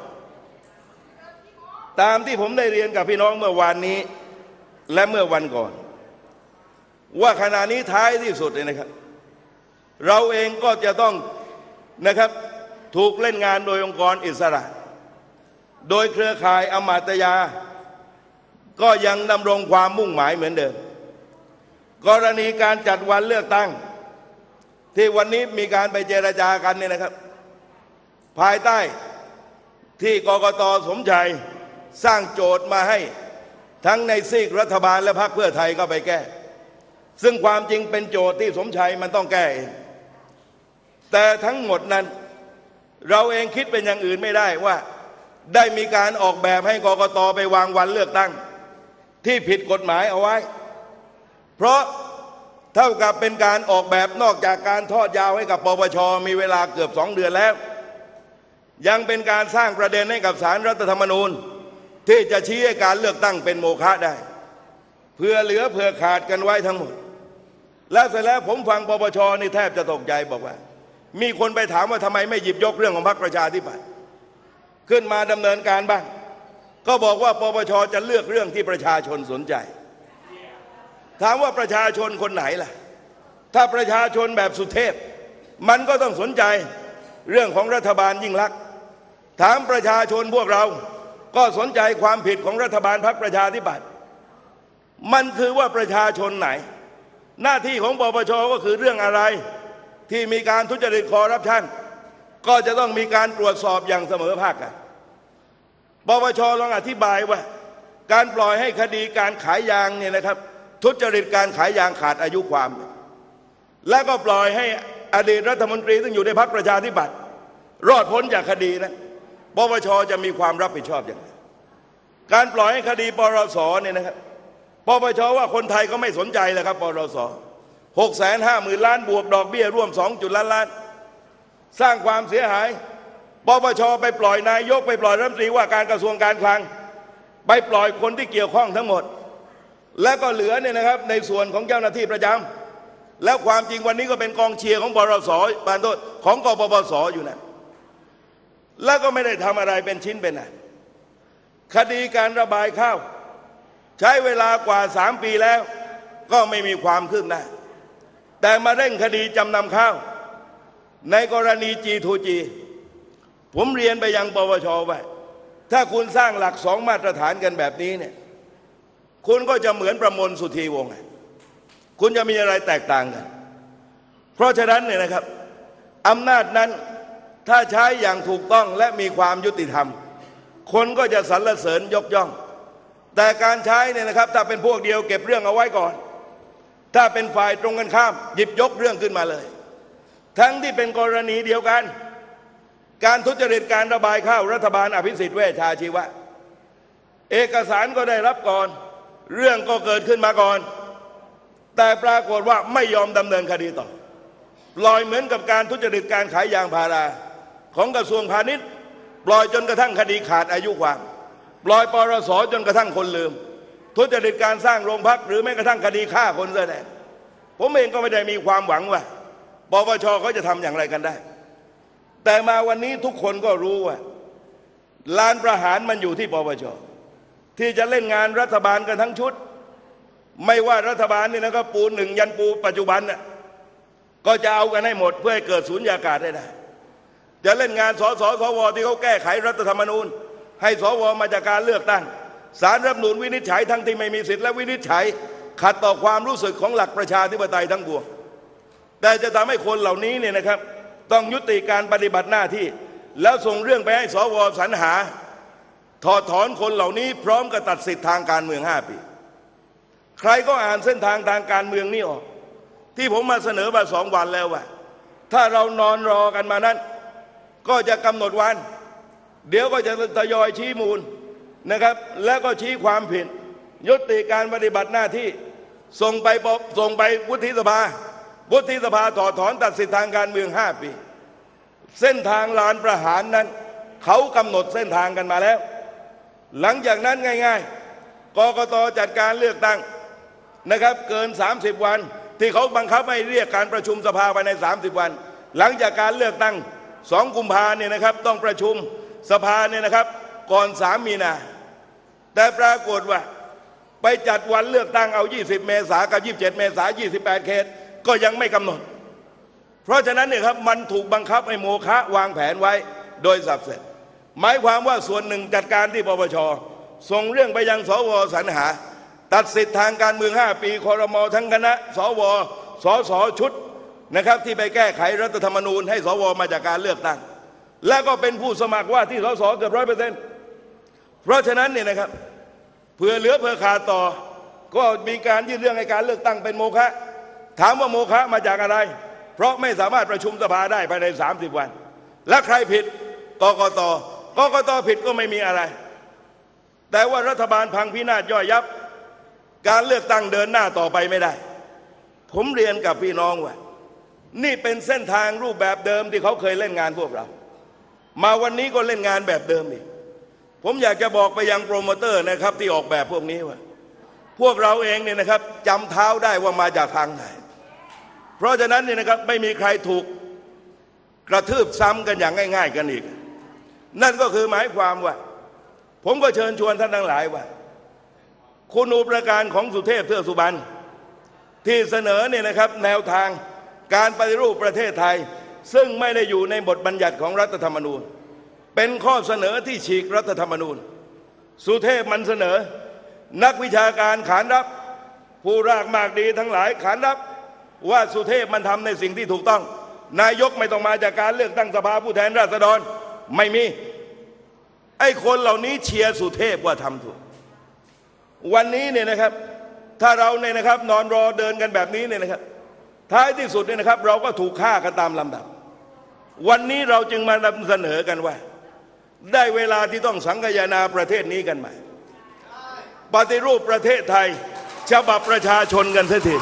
ตามที่ผมได้เรียนกับพี่น้องเมื่อวานนี้และเมื่อวันก่อนว่าขณะนี้ท้ายที่สุดเลยนะครับเราเองก็จะต้องนะครับถูกเล่นงานโดยองค์กรอิสระโดยเครือข่ายอมาตยาก็ยังดำรงความมุ่งหมายเหมือนเดิมกรณีการจัดวันเลือกตั้งที่วันนี้มีการไปเจรจากันเนี่ยนะครับภายใต้ที่กกต.สมชัยสร้างโจทย์มาให้ทั้งในซีกรัฐบาลและพรรคเพื่อไทยก็ไปแก้ซึ่งความจริงเป็นโจทย์ที่สมชัยมันต้องแก้เองแต่ทั้งหมดนั้นเราเองคิดเป็นอย่างอื่นไม่ได้ว่าได้มีการออกแบบให้กกต.ไปวางวันเลือกตั้งที่ผิดกฎหมายเอาไว้เพราะเท่ากับเป็นการออกแบบนอกจากการทอดยาวให้กับปปช.มีเวลาเกือบสองเดือนแล้วยังเป็นการสร้างประเด็นให้กับศาลรัฐธรรมนูญที่จะชี้ให้การเลือกตั้งเป็นโมฆะได้เพื่อเหลือเพื่อขาดกันไว้ทั้งหมดแล้วเสร็จแล้วผมฟังปปช.นี่แทบจะตกใจบอกว่ามีคนไปถามว่าทำไมไม่หยิบยกเรื่องของพรรคประชาธิปัตย์ขึ้นมาดำเนินการบ้างก็บอกว่าปปช.จะเลือกเรื่องที่ประชาชนสนใจถามว่าประชาชนคนไหนล่ะถ้าประชาชนแบบสุเทพมันก็ต้องสนใจเรื่องของรัฐบาลยิ่งลักษณ์ถามประชาชนพวกเราก็สนใจความผิดของรัฐบาลพรรคประชาธิปัตย์มันคือว่าประชาชนไหนหน้าที่ของปปช.ก็คือเรื่องอะไรที่มีการทุจริตคอร์รัปชันก็จะต้องมีการตรวจสอบอย่างเสมอภาคกันปปช.ลองอธิบายว่าการปล่อยให้คดีการขายยางเนี่ยนะครับทุจริตการขายยางขาดอายุความและก็ปล่อยให้อดีตรัฐมนตรีซึ่งอยู่ในพรรคประชาธิปัตย์รอดพ้นจากคดีนะปปช.จะมีความรับผิดชอบอย่างไรการปล่อยให้คดีปรส.เนี่ยนะครับปปช.ว่าคนไทยก็ไม่สนใจเลยครับปรส.หกแสนห้าหมื่นล้านบวกดอกเบี้ยร่วมสองจุดล้านล้านสร้างความเสียหายปปช.ไปปล่อยนายกไปปล่อยรัฐมนตรีว่าการกระทรวงการคลังไปปล่อยคนที่เกี่ยวข้องทั้งหมดและก็เหลือเนี่ยนะครับในส่วนของเจ้าหน้าที่ประจำแล้วความจริงวันนี้ก็เป็นกองเชียร์ของปรส.ปานโทษของกปปส.อยู่นะแล้วก็ไม่ได้ทำอะไรเป็นชิ้นเป็นอันคดีการระบายข้าวใช้เวลากว่าสามปีแล้วก็ไม่มีความคืบหน้าแต่มาเร่งคดีจำนำข้าวในกรณี จี ทู จี ผมเรียนไปยังปปช.ว่าถ้าคุณสร้างหลักสองมาตรฐานกันแบบนี้เนี่ยคุณก็จะเหมือนประมวลสุธีวงศ์คุณจะมีอะไรแตกต่างกันเพราะฉะนั้นเนี่ยนะครับอำนาจนั้นถ้าใช้อย่างถูกต้องและมีความยุติธรรมคนก็จะสรรเสริญยกย่องแต่การใช้เนี่ยนะครับถ้าเป็นพวกเดียวเก็บเรื่องเอาไว้ก่อนถ้าเป็นฝ่ายตรงกันข้ามหยิบยกเรื่องขึ้นมาเลยทั้งที่เป็นกรณีเดียวกันการทุจริตการระบายข้าวรัฐบาลอภิสิทธิ์เวชชาชีวะเอกสารก็ได้รับก่อนเรื่องก็เกิดขึ้นมาก่อนแต่ปรากฏว่าไม่ยอมดำเนินคดีต่อปล่อยเหมือนกับการทุจริตการขายยางพาราของกระทรวงพาณิชย์ปล่อยจนกระทั่งคดีขาดอายุความปล่อยปรส.จนกระทั่งคนลืมทุจริตการสร้างโรงพักหรือแม้กระทั่งคดีฆ่าคนเสื้อแดงผมเองก็ไม่ได้มีความหวังว่าปปช.เขาจะทำอย่างไรกันได้แต่มาวันนี้ทุกคนก็รู้ว่าลานประหารมันอยู่ที่ปปช.ที่จะเล่นงานรัฐบาลกันทั้งชุดไม่ว่ารัฐบาลนี่นะครับปูหนึ่งยันปูปัจจุบันน่ะก็จะเอากันให้หมดเพื่อให้เกิดสุญญากาศได้ได้จะเล่นงานสสสวที่เขาแก้ไขรัฐธรรมนูญให้สวมาจากการเลือกตั้งศาลรัฐธรรมนูญวินิจฉัยทั้งที่ไม่มีสิทธิ์และวินิจฉัยขัดต่อความรู้สึกของหลักประชาธิปไตยทั้งปวงแต่จะทำให้คนเหล่านี้เนี่ยนะครับต้องยุติการปฏิบัติหน้าที่แล้วส่งเรื่องไปให้สวสรรหาถอดถอนคนเหล่านี้พร้อมกับตัดสิทธิ์ทางการเมืองห้าปีใครก็อ่านเส้นทางทางการเมืองนี่ออกที่ผมมาเสนอมาสองวันแล้วว่าถ้าเรานอนรอกันมานั้นก็จะกำหนดวันเดี๋ยวก็จะทยอยชี้มูลนะครับแล้วก็ชี้ความผิดยุติการปฏิบัติหน้าที่ส่งไปส่งไปวุฒิสภาวุฒิสภาถอดถอนตัดสิทธิทางการเมืองห้าปีเส้นทางลานประหารนั้นเขากำหนดเส้นทางกันมาแล้วหลังจากนั้นง่ายๆกกต.จัดการเลือกตั้งนะครับเกินสามสิบวันที่เขาบังคับให้เรียกการประชุมสภาภายในสามสิบวันหลังจากการเลือกตั้งสองกุมภาเนี่ยนะครับต้องประชุมสภาเนี่ยนะครับก่อนสามมีนาแต่ปรากฏว่าไปจัดวันเลือกตั้งเอายี่สิบเมษายนกับยี่สิบเจ็ดเมษายนยี่สิบแปดเขตก็ยังไม่กำหนดเพราะฉะนั้นเนี่ยครับมันถูกบังคับให้โมฆะวางแผนไว้โดยสับเสร็จหมายความว่าส่วนหนึ่งจัดการที่ปปช.ส่งเรื่องไปยังสว.สรรหาตัดสิทธิทางการเมืองห้าปีครม.ทั้งคณะสว.สส.ชุดนะครับที่ไปแก้ไขรัฐธรรมนูญให้สว.มาจากการเลือกตั้งและก็เป็นผู้สมัครว่าที่สส.เกือบร้อยเปอร์เซ็นต์เพราะฉะนั้นเนี่ยนะครับเผื่อเหลือเผื่อขาดต่อก็มีการยื่นเรื่องให้การเลือกตั้งเป็นโมฆะถามว่าโมฆะมาจากอะไรเพราะไม่สามารถประชุมสภาได้ภายในสามสิบวันและใครผิดกกต.กกต.ผิดก็ไม่มีอะไรแต่ว่ารัฐบาลพังพินาศย่อยยับการเลือกตั้งเดินหน้าต่อไปไม่ได้ผมเรียนกับพี่น้องว่านี่เป็นเส้นทางรูปแบบเดิมที่เขาเคยเล่นงานพวกเรามาวันนี้ก็เล่นงานแบบเดิมอีกผมอยากจะบอกไปยังโปรโมเตอร์นะครับที่ออกแบบพวกนี้ว่าพวกเราเองเนี่ยนะครับจำเท้าได้ว่ามาจากทางไหนเพราะฉะนั้นเนี่ยนะครับไม่มีใครถูกกระทืบซ้ำกันอย่างง่ายๆกันอีกนั่นก็คือหมายความว่าผมก็เชิญชวนท่านทั้งหลายว่าคุณูปการของสุเทพเทือกสุบรรณที่เสนอเนี่ยนะครับแนวทางการปฏิรูปประเทศไทยซึ่งไม่ได้อยู่ในบทบัญญัติของรัฐธรรมนูญเป็นข้อเสนอที่ฉีกรัฐธรรมนูญสุเทพมันเสนอนักวิชาการขานรับผู้รากมากดีทั้งหลายขานรับว่าสุเทพมันทำในสิ่งที่ถูกต้องนายกไม่ต้องมาจากการเลือกตั้งสภาผู้แทนราษฎรไม่มีไอ้คนเหล่านี้เชียร์สุเทพว่าทำถูกวันนี้เนี่ยนะครับถ้าเราเนี่ยนะครับนอนรอเดินกันแบบนี้เนี่ยนะครับท้ายที่สุดเนี่ยนะครับเราก็ถูกฆ่ากันตามลำดับวันนี้เราจึงมานำเสนอกันว่าได้เวลาที่ต้องสังคายนาประเทศนี้กันใหม่ปฏิรูปประเทศไทยฉบับประชาชนกันเสียที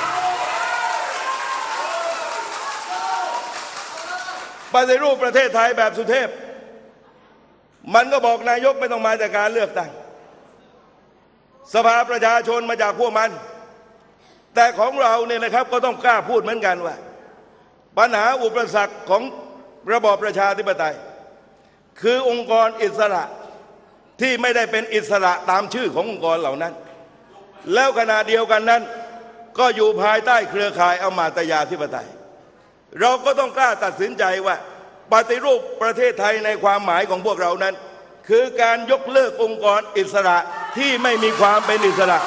ปฏิรูปประเทศไทยแบบสุเทพมันก็บอกนายกไม่ต้องมาจากการเลือกตั้งสภาประชาชนมาจากพวกมันแต่ของเราเนี่ยนะครับก็ต้องกล้าพูดเหมือนกันว่าปัญหาอุปสรรคของระบอบประชาธิปไตยคือองค์กรอิสระที่ไม่ได้เป็นอิสระตามชื่อขององค์กรเหล่านั้นแล้วขณะเดียวกันนั้นก็อยู่ภายใต้เครือข่ายอมาตยาธิปไตยเราก็ต้องกล้าตัดสินใจว่าปฏิรูปประเทศไทยในความหมายของพวกเรานั้นคือการยกเลิกองค์กรอิสระที่ไม่มีความเป็นอิสระ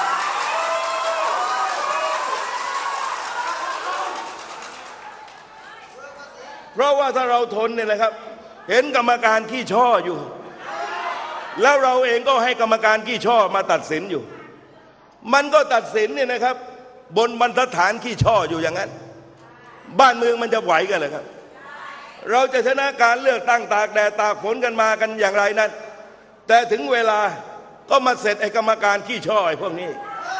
เพราะว่าถ้าเราทนเนี่ยนะครับเห็นกรรมการขี้ช่ออยู่แล้วเราเองก็ให้กรรมการขี้ช่อมาตัดสินอยู่มันก็ตัดสินเนี่ยนะครับบนบรรทัดฐานขี้ช่ออยู่อย่างนั้นบ้านเมืองมันจะไหวกันเหรอครับเราจะชนะการเลือกตั้งตากแดดตากฝนกันมากันอย่างไรนั้นแต่ถึงเวลาก็มาเสร็จไอ้กรรมการขี้ช่อไอ้พวกนี้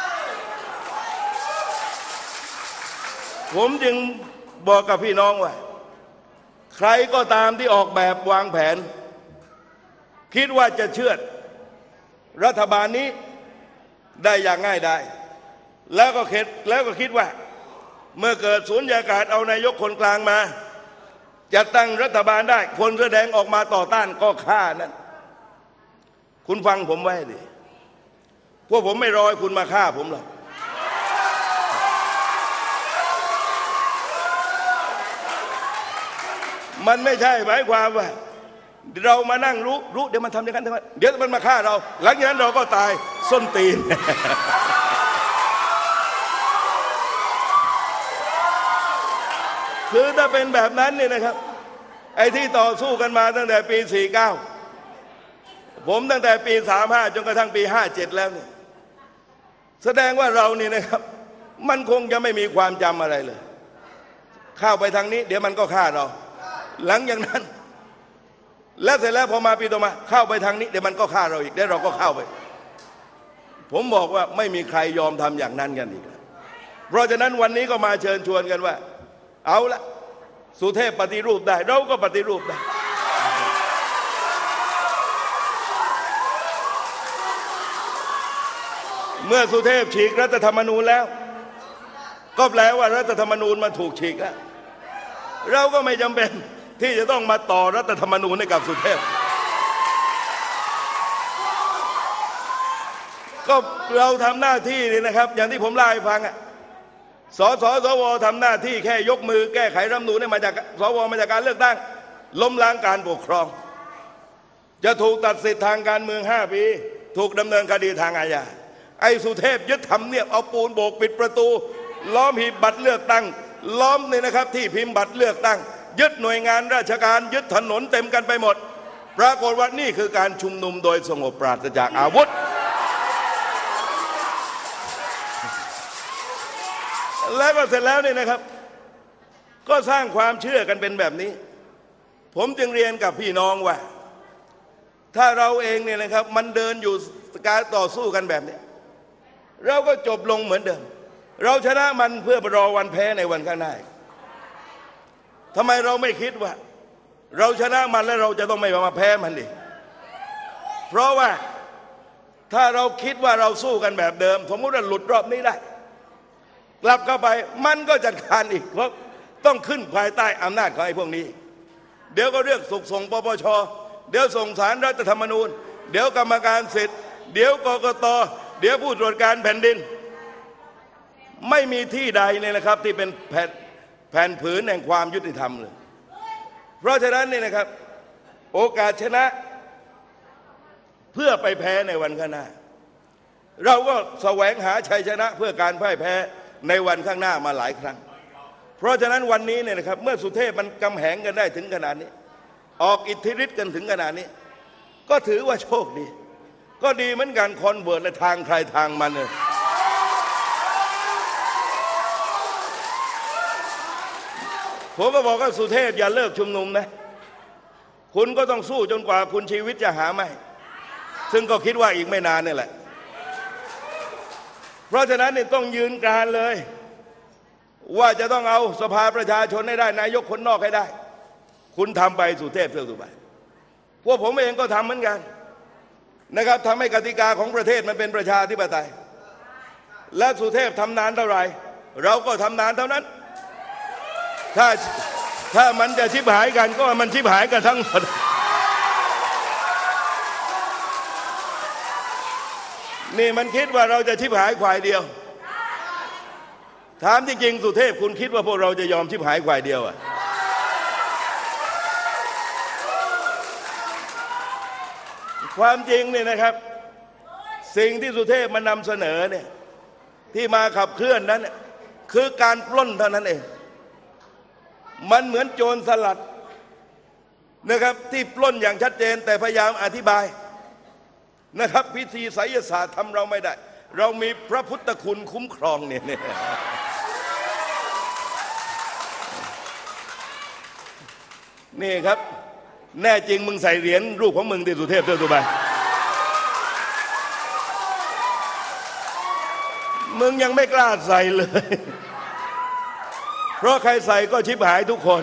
ผมจึงบอกกับพี่น้องว่าใครก็ตามที่ออกแบบวางแผนคิดว่าจะเชือดรัฐบาลนี้ได้อย่างง่ายได้แล้วก็คิดแล้วก็คิดว่าเมื่อเกิดสูญญากาศเอานายกคนกลางมาจะตั้งรัฐบาลได้คนแสดงออกมาต่อต้านก็ฆ่านั่นคุณฟังผมไว้ดิพวกผมไม่รอให้คุณมาฆ่าผมหรอกมันไม่ใช่หมายความว่าเรามานั่งรู้รู้เดี๋ยวมันทำอย่างนั้นเดี๋ยวมันมาฆ่าเราหลังจากนั้นเราก็ตายส้นตีน คือถ้าเป็นแบบนั้นเนี่ยนะครับไอ้ที่ต่อสู้กันมาตั้งแต่ปีสี่สิบเก้าผมตั้งแต่ปีสามสิบห้าจนกระทั่งปีห้าสิบเจ็ดแล้วเนี่ยแสดงว่าเรานี่นะครับมันคงจะไม่มีความจำอะไรเลยเข้าไปทางนี้เดี๋ยวมันก็ฆ่าเราหลังจากนั้นแล้วเสร็จแล้วพอมาปีต่อมาเข้าไปทางนี้เดี๋ยวมันก็ฆ่าเราอีกเดี๋ยวเราก็เข้าไปผมบอกว่าไม่มีใครยอมทำอย่างนั้นกันอีกเพราะฉะนั้นวันนี้ก็มาเชิญชวนกันว่าเอาละสุเทพปฏิรูปได้เราก็ปฏิรูปได้เมื่อสุเทพฉีกรัฐธรรมนูญแล้วก็แปลว่ารัฐธรรมนูญมันถูกฉีกแล้วเราก็ไม่จำเป็นที่จะต้องมาต่อรัฐธรรมนูญให้กับสุเทพก็เราทำหน้าที่นี่นะครับอย่างที่ผมเล่าให้ฟังอ่ะสสสวทำหน้าที่แค่ยกมือแก้ไขรัฐธรรมนูญให้มาจากสวมาจากการเลือกตั้งล้มล้างการปกครองจะถูกตัดสิทธิทางการเมืองห้าปีถูกดำเนินคดีทางอาญาไอ้สุเทพยึดทำเนียบเอาปูนโบกปิดประตูล้อมหีบบัตรเลือกตั้งล้อมนี่นะครับที่พิมพ์บัตรเลือกตั้งยึดหน่วยงานราชการยึดถนนเต็มกันไปหมดปรากฏว่านี่คือการชุมนุมโดยสงบปราศจากอาวุธแล้วก็เสร็จแล้วนี่นะครับก็สร้างความเชื่อกันเป็นแบบนี้ผมจึงเรียนกับพี่น้องว่าถ้าเราเองเนี่ยนะครับมันเดินอยู่การต่อสู้กันแบบนี้เราก็จบลงเหมือนเดิมเราชนะมันเพื่อรอวันแพ้ในวันข้างหน้าทำไมเราไม่คิดว่าเราชนะมันแล้วเราจะต้องไม่มาแพ้มันดิเพราะว่าถ้าเราคิดว่าเราสู้กันแบบเดิมสมมุติว่าหลุดรอบนี้ได้กลับเข้าไปมันก็จัดการอีกเพราะต้องขึ้นภายใต้อำนาจของไอ้พวกนี้เดี๋ยวก็เรียกส่งส่งปปชเดี๋ยวส่งศาลรัฐธรรมนูญเดี๋ยวกรรมการสิทธิ์เดี๋ยวกกตเดี๋ยวผู้ตรวจการแผ่นดินไม่มีที่ใดเลยนะครับที่เป็นแผ่นแผ่นผืนแห่งความยุติธรรมเลยเพราะฉะนั้นนี่นะครับโอกาสชนะเพื่อไปแพ้ในวันข้างหน้าเราก็แสวงหาชัยชนะเพื่อการพ่ายแพ้ในวันข้างหน้ามาหลายครั้งเพราะฉะนั้นวันนี้เนี่ยนะครับเมื่อสุเทพมันกำแหงกันได้ถึงขนาดนี้ออกอิทธิฤทธิ์กันถึงขนาดนี้ก็ถือว่าโชคดีก็ดีเหมือนกันคอนเวิร์ตและทางใครทางมันเลยผมก็บอกว่าสุเทพอย่าเลิกชุมนุมนะคุณก็ต้องสู้จนกว่าคุณชีวิตจะหาไม่ซึ่งก็คิดว่าอีกไม่นานนี่แหละเพราะฉะนั้นเนี่ยต้องยืนกรานเลยว่าจะต้องเอาสภาประชาชนให้ได้นายกคนนอกให้ได้คุณทำไปสุเทพเทือกสุบรรณพวกผมเองก็ทำเหมือนกันนะครับทำให้กติกาของประเทศมันเป็นประชาธิปไตยและสุเทพทำนานเท่าไหร่เราก็ทำนานเท่านั้นถ้าถ้ามันจะชิบหายกันก็มันชิบหายกันทั้งหมดนี่มันคิดว่าเราจะชิบหายฝ่ายเดียวถามจริงๆสุเทพคุณคิดว่าพวกเราจะยอมชิบหายฝ่ายเดียวอ่ะความจริงเนี่ยนะครับสิ่งที่สุเทพมันนำเสนอเนี่ยที่มาขับเคลื่อนนั้นคือการปล้นเท่านั้นเองมันเหมือนโจรสลัดนะครับที่ปล้นอย่างชัดเจนแต่พยายามอธิบายนะครับพิธีไสยศาสตร์ทำเราไม่ได้เรามีพระพุทธคุณคุ้มครองเนี่ยนี่ครับแน่จริงมึงใส่เหรียญรูปของมึงที่สุเทพเทือกสุบรรณมึงยังไม่กล้าใส่เลยเพราะใครใส่ก็ชิบหายทุกคน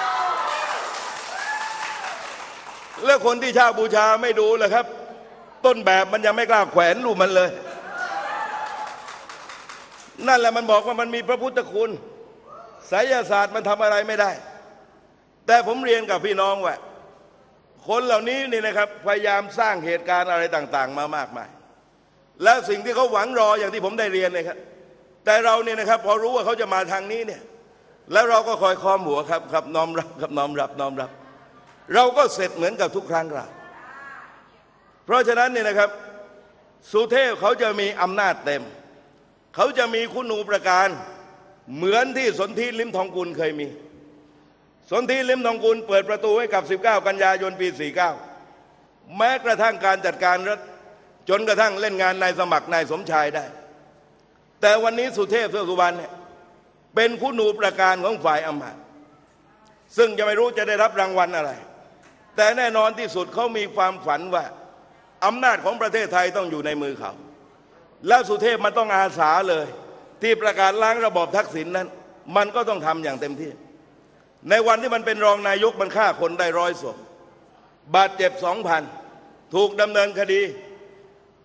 แล้วคนที่เช่าบูชาไม่ดูเลยครับต้นแบบมันยังไม่กล้าแขวนรูปมันเลยนั่นแหละมันบอกว่ามันมีพระพุทธคุณไสยศาสตร์มันทำอะไรไม่ได้แต่ผมเรียนกับพี่น้องว่าคนเหล่านี้นี่นะครับพยายามสร้างเหตุการณ์อะไรต่างๆมามากมายแล้วสิ่งที่เขาหวังรออย่างที่ผมได้เรียนเลยครับแต่เราเนี่ยนะครับพอรู้ว่าเขาจะมาทางนี้เนี่ยแล้วเราก็คอยคอมหัวครับครับน้อมรับครับน้อมรับน้อมรับเราก็เสร็จเหมือนกับทุกครั้งครับเพราะฉะนั้นเนี่ยนะครับสุเทพเขาจะมีอำนาจเต็มเขาจะมีคุณูปการเหมือนที่สนธิลิ้มทองกุลเคยมีสนธิลิ้มทองกุลเปิดประตูให้กับสิบเก้ากันยายนปีสี่สิบเก้าแม้กระทั่งการจัดการรัฐจนกระทั่งเล่นงานนายสมัครนายสมชายได้แต่วันนี้สุเทพเทือกสุบรรณเนี่ยเป็นคุณูปการของฝ่ายอำนาจซึ่งจะไม่รู้จะได้รับรางวัลอะไรแต่แน่นอนที่สุดเขามีความฝันว่าอำนาจของประเทศไทยต้องอยู่ในมือเขาแล้วสุเทพมันต้องอาสาเลยที่ประกาศล้างระบอบทักษิณนั้นมันก็ต้องทำอย่างเต็มที่ในวันที่มันเป็นรองนายกมันฆ่าคนได้ร้อยศพบาดเจ็บสองพันถูกดำเนินคดี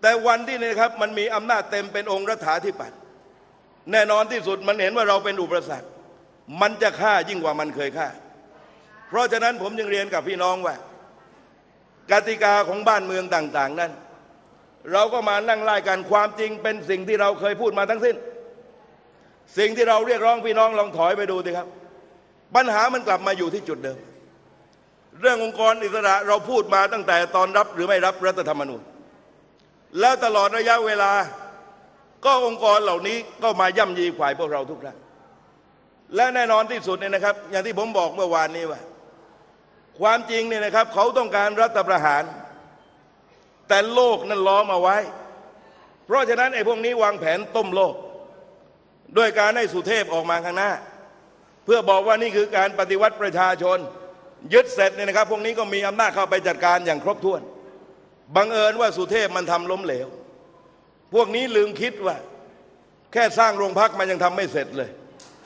แต่วันที่นี่ครับมันมีอำนาจเต็มเป็นองค์รัฐาธิปัตย์แน่นอนที่สุดมันเห็นว่าเราเป็นอุปสรรคมันจะฆ่ายิ่งกว่ามันเคยฆ่าเพราะฉะนั้นผมยังเรียนกับพี่น้องว่ากติกาของบ้านเมืองต่างๆนั้นเราก็มานั่งไล่กันความจริงเป็นสิ่งที่เราเคยพูดมาทั้งสิ้นสิ่งที่เราเรียกร้องพี่น้องลองถอยไปดูสิครับปัญหามันกลับมาอยู่ที่จุดเดิมเรื่ององค์กรอิสระเราพูดมาตั้งแต่ตอนรับหรือไม่รับรัฐธรรมนูญแล้วตลอดระยะเวลาก็องค์กรเหล่านี้ก็มาย่ำยีขวายพวกเราทุกครั้งและแน่นอนที่สุดเนี่ยนะครับอย่างที่ผมบอกเมื่อวานนี้ว่าความจริงเนี่ยนะครับเขาต้องการรัฐประหารแต่โลกนั้นล้อมเอาไว้เพราะฉะนั้นไอ้พวกนี้วางแผนต้มโลกด้วยการให้สุเทพออกมาข้างหน้าเพื่อบอกว่านี่คือการปฏิวัติประชาชนยึดเสร็จเนี่ยนะครับพวกนี้ก็มีอำนาจเข้าไปจัดการอย่างครบถ้วนบังเอิญว่าสุเทพมันทำล้มเหลวพวกนี้ลืมคิดว่าแค่สร้างโรงพักมันยังทำไม่เสร็จเลย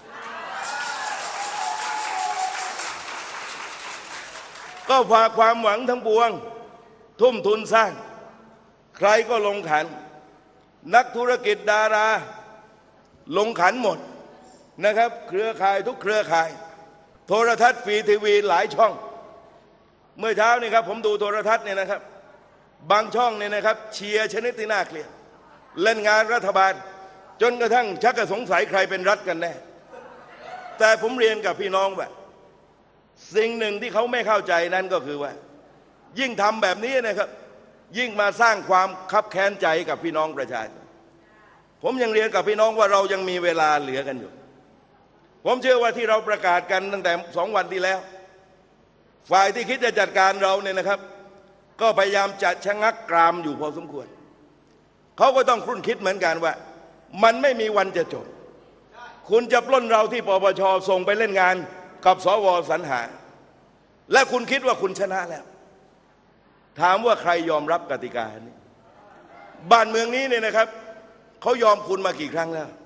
ก็ฝากความหวังทั้งปวงทุ่มทุนสร้างใครก็ลงขันนักธุรกิจดาราลงขันหมดนะครับเครือข่ายทุกเครือข่ายโทรทัศน์ฟรีทีวีหลายช่องเมื่อเช้านี่ครับผมดูโทรทัศน์เนี่ยนะครับบางช่องเนี่ยนะครับเชียร์ชนิดที่น่าเกลียดเล่นงานรัฐบาลจนกระทั่งชักจะสงสัยใครเป็นรัฐกันแน่แต่ผมเรียนกับพี่น้องว่าสิ่งหนึ่งที่เขาไม่เข้าใจนั้นก็คือว่ายิ่งทำแบบนี้นะครับยิ่งมาสร้างความคับแค้นใจกับพี่น้องประชาชนผมยังเรียนกับพี่น้องว่าเรายังมีเวลาเหลือกันอยู่ผมเชื่อว่าที่เราประกาศกันตั้งแต่สองวันที่แล้วฝ่ายที่คิดจะจัดการเราเนี่ยนะครับก็พยายามจะชะงักกรามอยู่พอสมควรเขาก็ต้องครุ่นคิดเหมือนกันว่ามันไม่มีวันจะจบคุณจะปล้นเราที่ปปช.ส่งไปเล่นงานกับสว.สรรหาและคุณคิดว่าคุณชนะแล้วถามว่าใครยอมรับกติกานี้บ้านเมืองนี้เนี่ยนะครับเขายอมคุณมากี่ครั้งแล้ว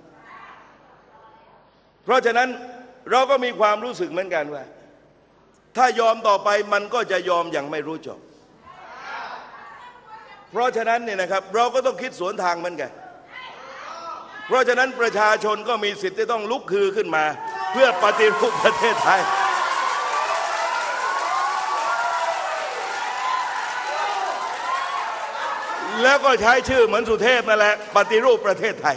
เพราะฉะนั้นเราก็มีความรู้สึกเหมือนกันว่าถ้ายอมต่อไปมันก็จะยอมอย่างไม่รู้จบเพราะฉะนั้นเนี่ยนะครับเราก็ต้องคิดสวนทางเหมือนกันเพราะฉะนั้นประชาชนก็มีสิทธิ์ที่ต้องลุกคือขึ้นมาเพื่อปฏิรูปประเทศไทยแล้วก็ใช้ชื่อเหมือนสุเทพนั่นแหละปฏิรูปประเทศไทย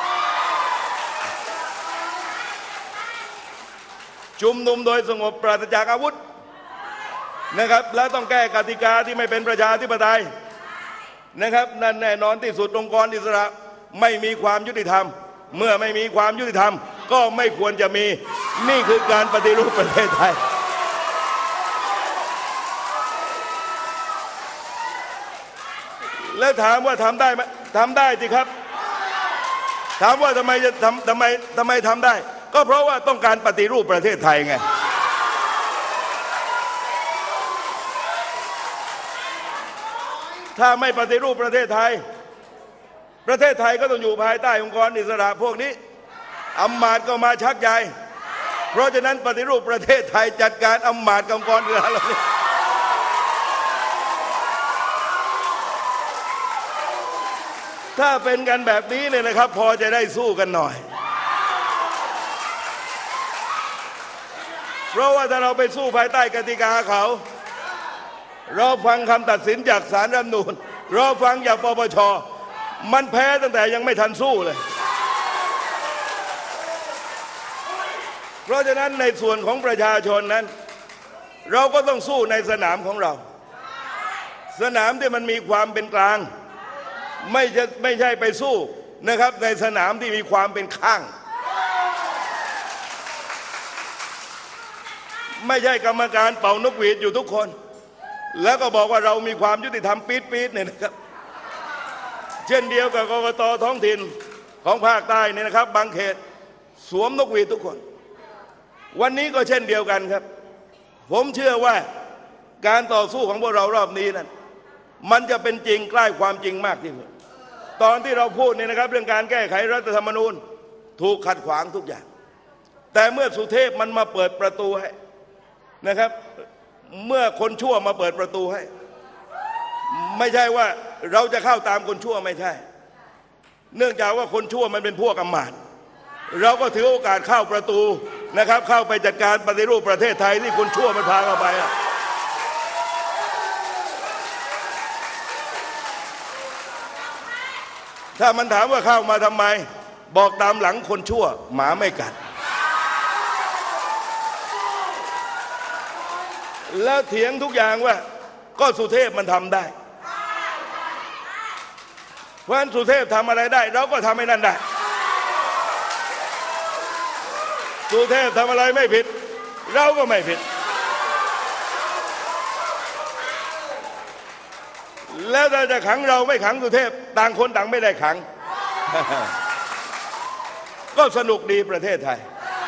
ชุมนุมโดยสงบปราศจากอาวุธนะครับและต้องแก้กติกาที่ไม่เป็นประชาธิปไตยนะครับนั่นแน่นอนที่สุดองค์กรอิสระไม่มีความยุติธรรมเมื่อไม่มีความยุติธรรมก็ไม่ควรจะมีนี่คือการปฏิรูปประเทศไทยแล้วถามว่าทำได้ไหมทำได้สิครับถามว่าทำไมจะทำทำไมทำไมทำได้ก็เพราะว่าต้องการปฏิรูปประเทศไทยไงถ้าไม่ปฏิรูปประเทศไทยประเทศไทยก็ต้องอยู่ภายใต้องค์กรอิสระพวกนี้อำมาตย์ก็มาชักใยเพราะฉะนั้นปฏิรูปประเทศไทยจัดการอำมาตย์กับองค์กรอิสระเหล่านี้ถ้าเป็นกันแบบนี้เนี่ยนะครับพอจะได้สู้กันหน่อยเพราะว่าถ้าเราไปสู้ภายใต้กติกาเขาเราฟังคำตัดสินจากศาลรัฐธรรมนูญเราฟังจากปปช.มันแพ้ตั้งแต่ยังไม่ทันสู้เลยเพราะฉะนั้นในส่วนของประชาชนนั้นเราก็ต้องสู้ในสนามของเราสนามที่มันมีความเป็นกลางไม่จะไม่ใช่ไปสู้นะครับในสนามที่มีความเป็นข้างไม่ใช่กรรมการเป่านกหวีดอยู่ทุกคนแล้วก็บอกว่าเรามีความยุติธรรมปี๊ดปี๊ดเนี่ยนะครับเช่นเดียวกับกกต.ท้องถิ่นของภาคใต้เนี่ยนะครับบางเขตสวมนกหวีดทุกคนวันนี้ก็เช่นเดียวกันครับผมเชื่อว่าการต่อสู้ของพวกเรารอบนี้นั้นมันจะเป็นจริงใกล้ความจริงมากที่สุดตอนที่เราพูดเนี่ยนะครับเรื่องการแก้ไขรัฐธรรมนูญถูกขัดขวางทุกอย่างแต่เมื่อสุเทพมันมาเปิดประตูให้นะครับเมื่อคนชั่วมาเปิดประตูให้ไม่ใช่ว่าเราจะเข้าตามคนชั่วไม่ใช่ เนื่องจากว่าคนชั่วมันเป็นพวกอำมาตย์เราก็ถือโอกาสเข้าประตูนะครับเข้าไปจัดการปฏิรูปประเทศไทยที่คนชั่วมันพาเข้าไปอะถ้ามันถามว่าเข้ามาทำไมบอกตามหลังคนชั่วหมาไม่กัดแล้วเถียงทุกอย่างว่าก็สุเทพมันทำได้เพราะฉะนั้นสุเทพทำอะไรได้เราก็ทำให้นั่นได้สุเทพทำอะไรไม่ผิดเราก็ไม่ผิดแล้วถ้าจะขังเราไม่ขังสุเทพต่างคนต่างไม่ได้ขัง ก็สนุกดีประเทศไทย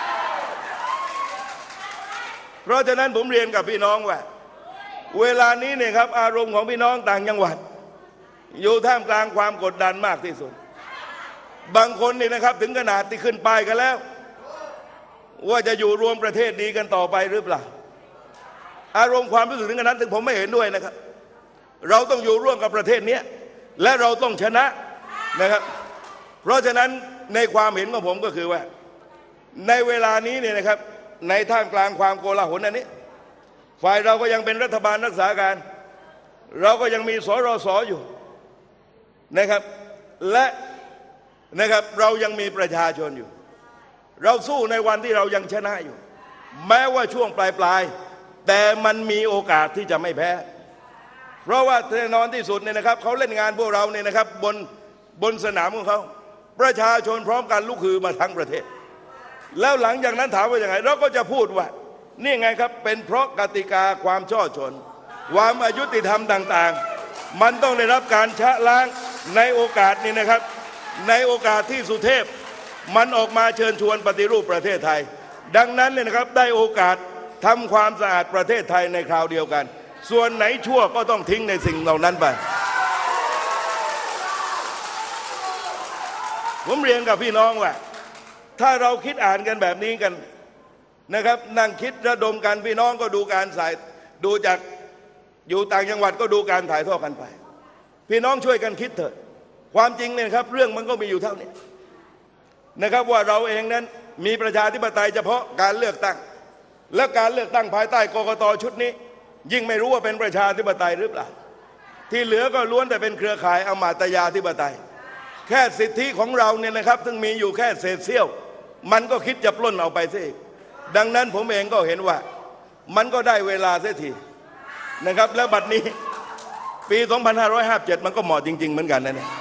เพราะฉะนั้นผมเรียนกับพี่น้องว่าเวลานี้เนี่ยครับอารมณ์ของพี่น้องต่างจังหวัดอยู่ท่ามกลางความกดดันมากที่สุดบางคนนี่นะครับถึงขนาดที่ขึ้นป้ายกันแล้วว่าจะอยู่รวมประเทศดีกันต่อไปหรือเปล่าอารมณ์ความรู้สึกถึงขนาดนั้นถึงผมไม่เห็นด้วยนะครับเราต้องอยู่ร่วมกับประเทศนี้และเราต้องชนะนะครับเพราะฉะนั้นในความเห็นของผมก็คือว่าในเวลานี้เนี่ยนะครับในท่ามกลางความโกลาหลอันนี้ฝ่ายเราก็ยังเป็นรัฐบาลรักษาการเราก็ยังมีสรสอยู่นะครับและนะครับเรายังมีประชาชนอยู่เราสู้ในวันที่เรายังชนะอยู่แม้ว่าช่วงปลายปลายแต่มันมีโอกาสที่จะไม่แพ้เพราะว่าแน่นอนที่สุดเนี่ยนะครับเขาเล่นงานพวกเราเนี่ยนะครับบนบนสนามของเขาประชาชนพร้อมกันลุกฮือมาทั้งประเทศแล้วหลังจากนั้นถามว่าอย่างไรเราก็จะพูดว่านี่ไงครับเป็นเพราะกติกาความช่อชนความอายุติธรรมต่างๆมันต้องได้รับการชะล้างในโอกาสนี้นะครับในโอกาสที่สุเทพมันออกมาเชิญชวนปฏิรูปประเทศไทยดังนั้นเนี่ยนะครับได้โอกาสทำความสะอาดประเทศไทยในคราวเดียวกันส่วนไหนชั่วก็ต้องทิ้งในสิ่งเหล่านั้นไปผมเรียนกับพี่น้องว่าถ้าเราคิดอ่านกันแบบนี้กันนะครับนั่งคิดระดมกันพี่น้องก็ดูการสายดูจากอยู่ต่างจังหวัดก็ดูการถ่ายทอดกันไปพี่น้องช่วยกันคิดเถอะความจริงเนี่ยครับเรื่องมันก็มีอยู่เท่านี้นะครับว่าเราเองนั้นมีประชาธิปไตยเฉพาะการเลือกตั้งและการเลือกตั้งภายใต้กกต.ชุดนี้ยิ่งไม่รู้ว่าเป็นประชาธิปไตยหรือเปล่าที่เหลือก็ล้วนแต่เป็นเครือข่ายอมาตยาธิปไตยแค่สิทธิของเราเนี่ยนะครับซึ่งมีอยู่แค่เศษเสี้ยวมันก็คิดจะปล้นเอาไปซิดังนั้นผมเองก็เห็นว่ามันก็ได้เวลาเสียทีนะครับแล้วบัดนี้ปีสองพันห้าร้อยห้าสิบเจ็ดมันก็เหมาะจริงๆเหมือนกันนะเนี่ย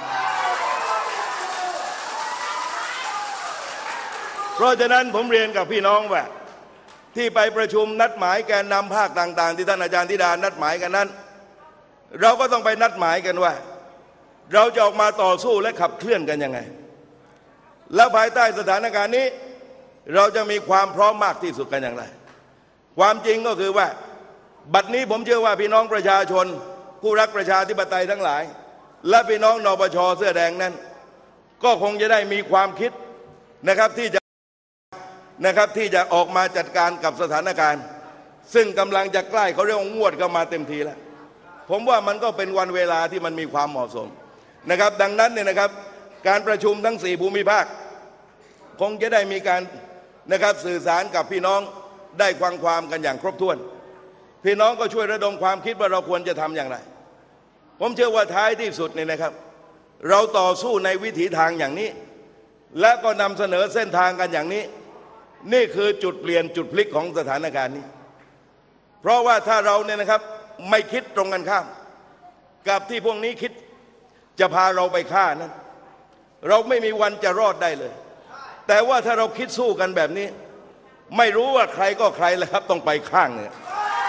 เพราะฉะนั้นผมเรียนกับพี่น้องว่าที่ไปประชุมนัดหมายแกนนำภาคต่างๆที่ท่านอาจารย์ธิดานัดหมายกันนั้นเราก็ต้องไปนัดหมายกันว่าเราจะออกมาต่อสู้และขับเคลื่อนกันยังไงและภายใต้สถานการณ์นี้เราจะมีความพร้อมมากที่สุดกันอย่างไรความจริงก็คือว่าบัดนี้ผมเชื่อว่าพี่น้องประชาชนผู้รักประชาธิปไตยทั้งหลายและพี่น้องนปช.เสื้อแดงนั้นก็คงจะได้มีความคิดนะครับที่จะนะครับที่จะออกมาจัดการกับสถานการณ์ซึ่งกำลังจะใกล้เขาเรียกว่างวดเข้ามาเต็มทีแล้วผมว่ามันก็เป็นวันเวลาที่มันมีความเหมาะสมนะครับดังนั้นเนี่ยนะครับการประชุมทั้งสี่ภูมิภาคคงจะได้มีการนะครับสื่อสารกับพี่น้องได้ฟังความกันอย่างครบถ้วนพี่น้องก็ช่วยระดมความคิดว่าเราควรจะทำอย่างไรผมเชื่อว่าท้ายที่สุดเนี่ยนะครับเราต่อสู้ในวิถีทางอย่างนี้และก็นำเสนอเส้นทางกันอย่างนี้นี่คือจุดเปลี่ยนจุดพลิกของสถานการณ์นี้เพราะว่าถ้าเราเนี่ยนะครับไม่คิดตรงกันข้ามกับที่พวกนี้คิดจะพาเราไปฆ่านั้นเราไม่มีวันจะรอดได้เลยแต่ว่าถ้าเราคิดสู้กันแบบนี้ไม่รู้ว่าใครก็ใครแหละครับต้องไปข้างเนี่ย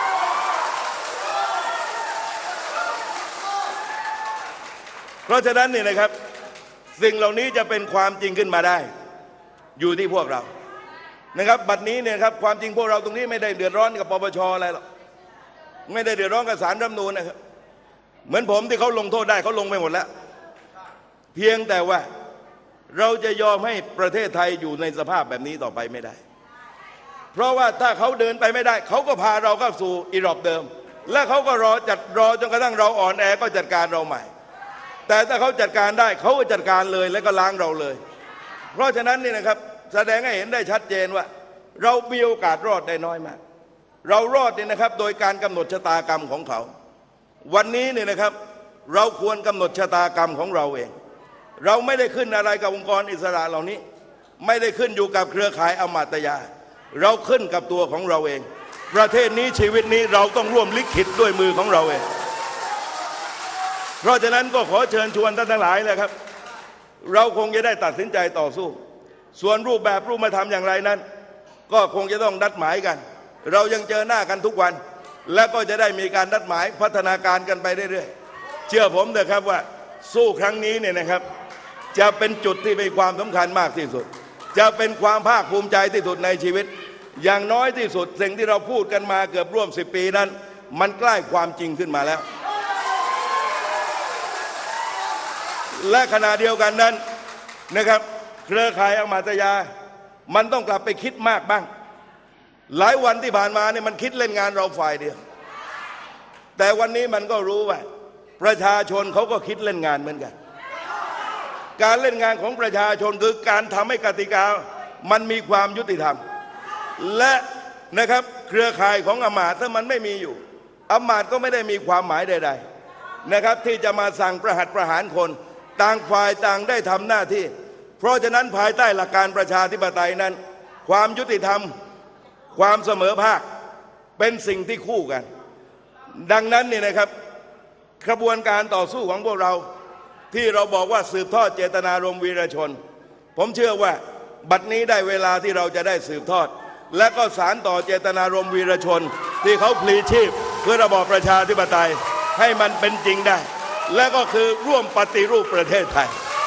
เพราะฉะนั้นเนี่ยนะครับสิ่งเหล่านี้จะเป็นความจริงขึ้นมาได้อยู่ที่พวกเรานะครับบัดนี้เนี่ยครับความจริงพวกเราตรงนี้ไม่ได้เดือดร้อนกับปปช.อะไรหรอกไม่ได้เดือดร้อนกับศาลรัฐธรรมนูญนะครับเหมือนผมที่เขาลงโทษได้เขาลงไปหมดแล้วเพียงแต่ว่าเราจะยอมให้ประเทศไทยอยู่ในสภาพแบบนี้ต่อไปไม่ได้เพราะว่าถ้าเขาเดินไปไม่ได้เขาก็พาเราเข้าสู่อีรอบเดิมและเขาก็รอจัดรอจนกระทั่งเราอ่อนแอก็จัดการเราใหม่แต่ถ้าเขาจัดการได้เขาก็จัดการเลยแล้วก็ล้างเราเลยเพราะฉะนั้นนี่นะครับแสดงให้เห็นได้ชัดเจนว่าเรามีโอกาสรอดได้น้อยมากเรารอดนี่นะครับโดยการกำหนดชะตากรรมของเขาวันนี้เนี่ยนะครับเราควรกำหนดชะตากรรมของเราเองเราไม่ได้ขึ้นอะไรกับองค์กรอิสระเหล่านี้ไม่ได้ขึ้นอยู่กับเครือข่ายอมาตยาเราขึ้นกับตัวของเราเองประเทศนี้ชีวิตนี้เราต้องร่วมลิขิตด้วยมือของเราเองเพราะฉะนั้นก็ขอเชิญชวนท่านทั้งหลายเลยครับเราคงจะได้ตัดสินใจต่อสู้ส่วนรูปแบบรูปธรรมอย่างไรนั้นก็คงจะต้องนัดหมายกันเรายังเจอหน้ากันทุกวันและก็จะได้มีการนัดหมายพัฒนาการกันไปเรื่อยๆเชื่อผมเถอะครับว่าสู้ครั้งนี้เนี่ยนะครับจะเป็นจุดที่มีความสำคัญมากที่สุดจะเป็นความภาคภูมิใจที่สุดในชีวิตอย่างน้อยที่สุดสิ่งที่เราพูดกันมาเกือบร่วมสิบปีนั้นมันใกล้ความจริงขึ้นมาแล้วและขณะเดียวกันนั้นนะครับเครือข่ายอมาตยามันต้องกลับไปคิดมากบ้างหลายวันที่ผ่านมาเนี่ยมันคิดเล่นงานเราฝ่ายเดียวแต่วันนี้มันก็รู้ว่าประชาชนเขาก็คิดเล่นงานเหมือนกันการเล่นงานของประชาชนคือการทำให้กติกามันมีความยุติธรรมและนะครับเครือข่ายของอำมาตย์ถ้ามันไม่มีอยู่อำมาตย์ก็ไม่ได้มีความหมายใดๆนะครับที่จะมาสั่งประหัตประหารคนต่างฝ่ายต่างได้ทำหน้าที่เพราะฉะนั้นภายใต้หลักการประชาธิปไตยนั้นความยุติธรรมความเสมอภาคเป็นสิ่งที่คู่กันดังนั้นนี่นะครับกระบวนการต่อสู้ของพวกเราที่เราบอกว่าสืบทอดเจตนารมณ์วีรชนผมเชื่อว่าบัดนี้ได้เวลาที่เราจะได้สืบทอดและก็สานต่อเจตนารมณ์วีรชนที่เขาพลีชีพเพื่อระบอบประชาธิปไตยให้มันเป็นจริงได้และก็คือร่วมปฏิรูปประเทศไทย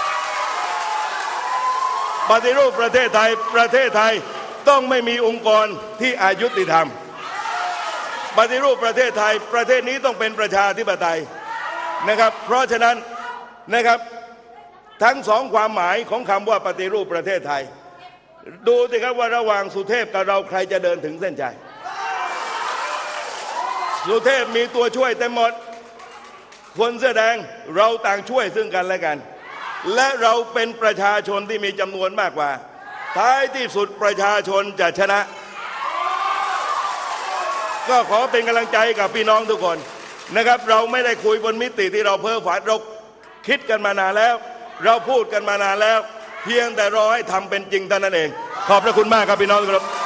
ปฏิรูปประเทศไทยประเทศไทยต้องไม่มีองค์กรที่อายุติธรรมปฏิรูปประเทศไทยประเทศนี้ต้องเป็นประชาธิปไตยนะครับเพราะฉะนั้นนะครับทั้งสองความหมายของคำว่าปฏิรูปประเทศไทยดูสิครับว่าระหว่างสุเทพกับเราใครจะเดินถึงเส้นชัยสุเทพมีตัวช่วยเต็มหมดคนเสื้อแดงเราต่างช่วยซึ่งกันและกันและเราเป็นประชาชนที่มีจำนวนมากกว่าท้ายที่สุดประชาชนจะชนะก็ขอเป็นกำลังใจกับพี่น้องทุกคนนะครับเราไม่ได้คุยบนมิติที่เราเพ้อฝันเราคิดกันมานานแล้วเราพูดกันมานานแล้วเพียงแต่รอให้ทำเป็นจริงเท่านั้นเองขอบพระคุณมากครับพี่น้องครับ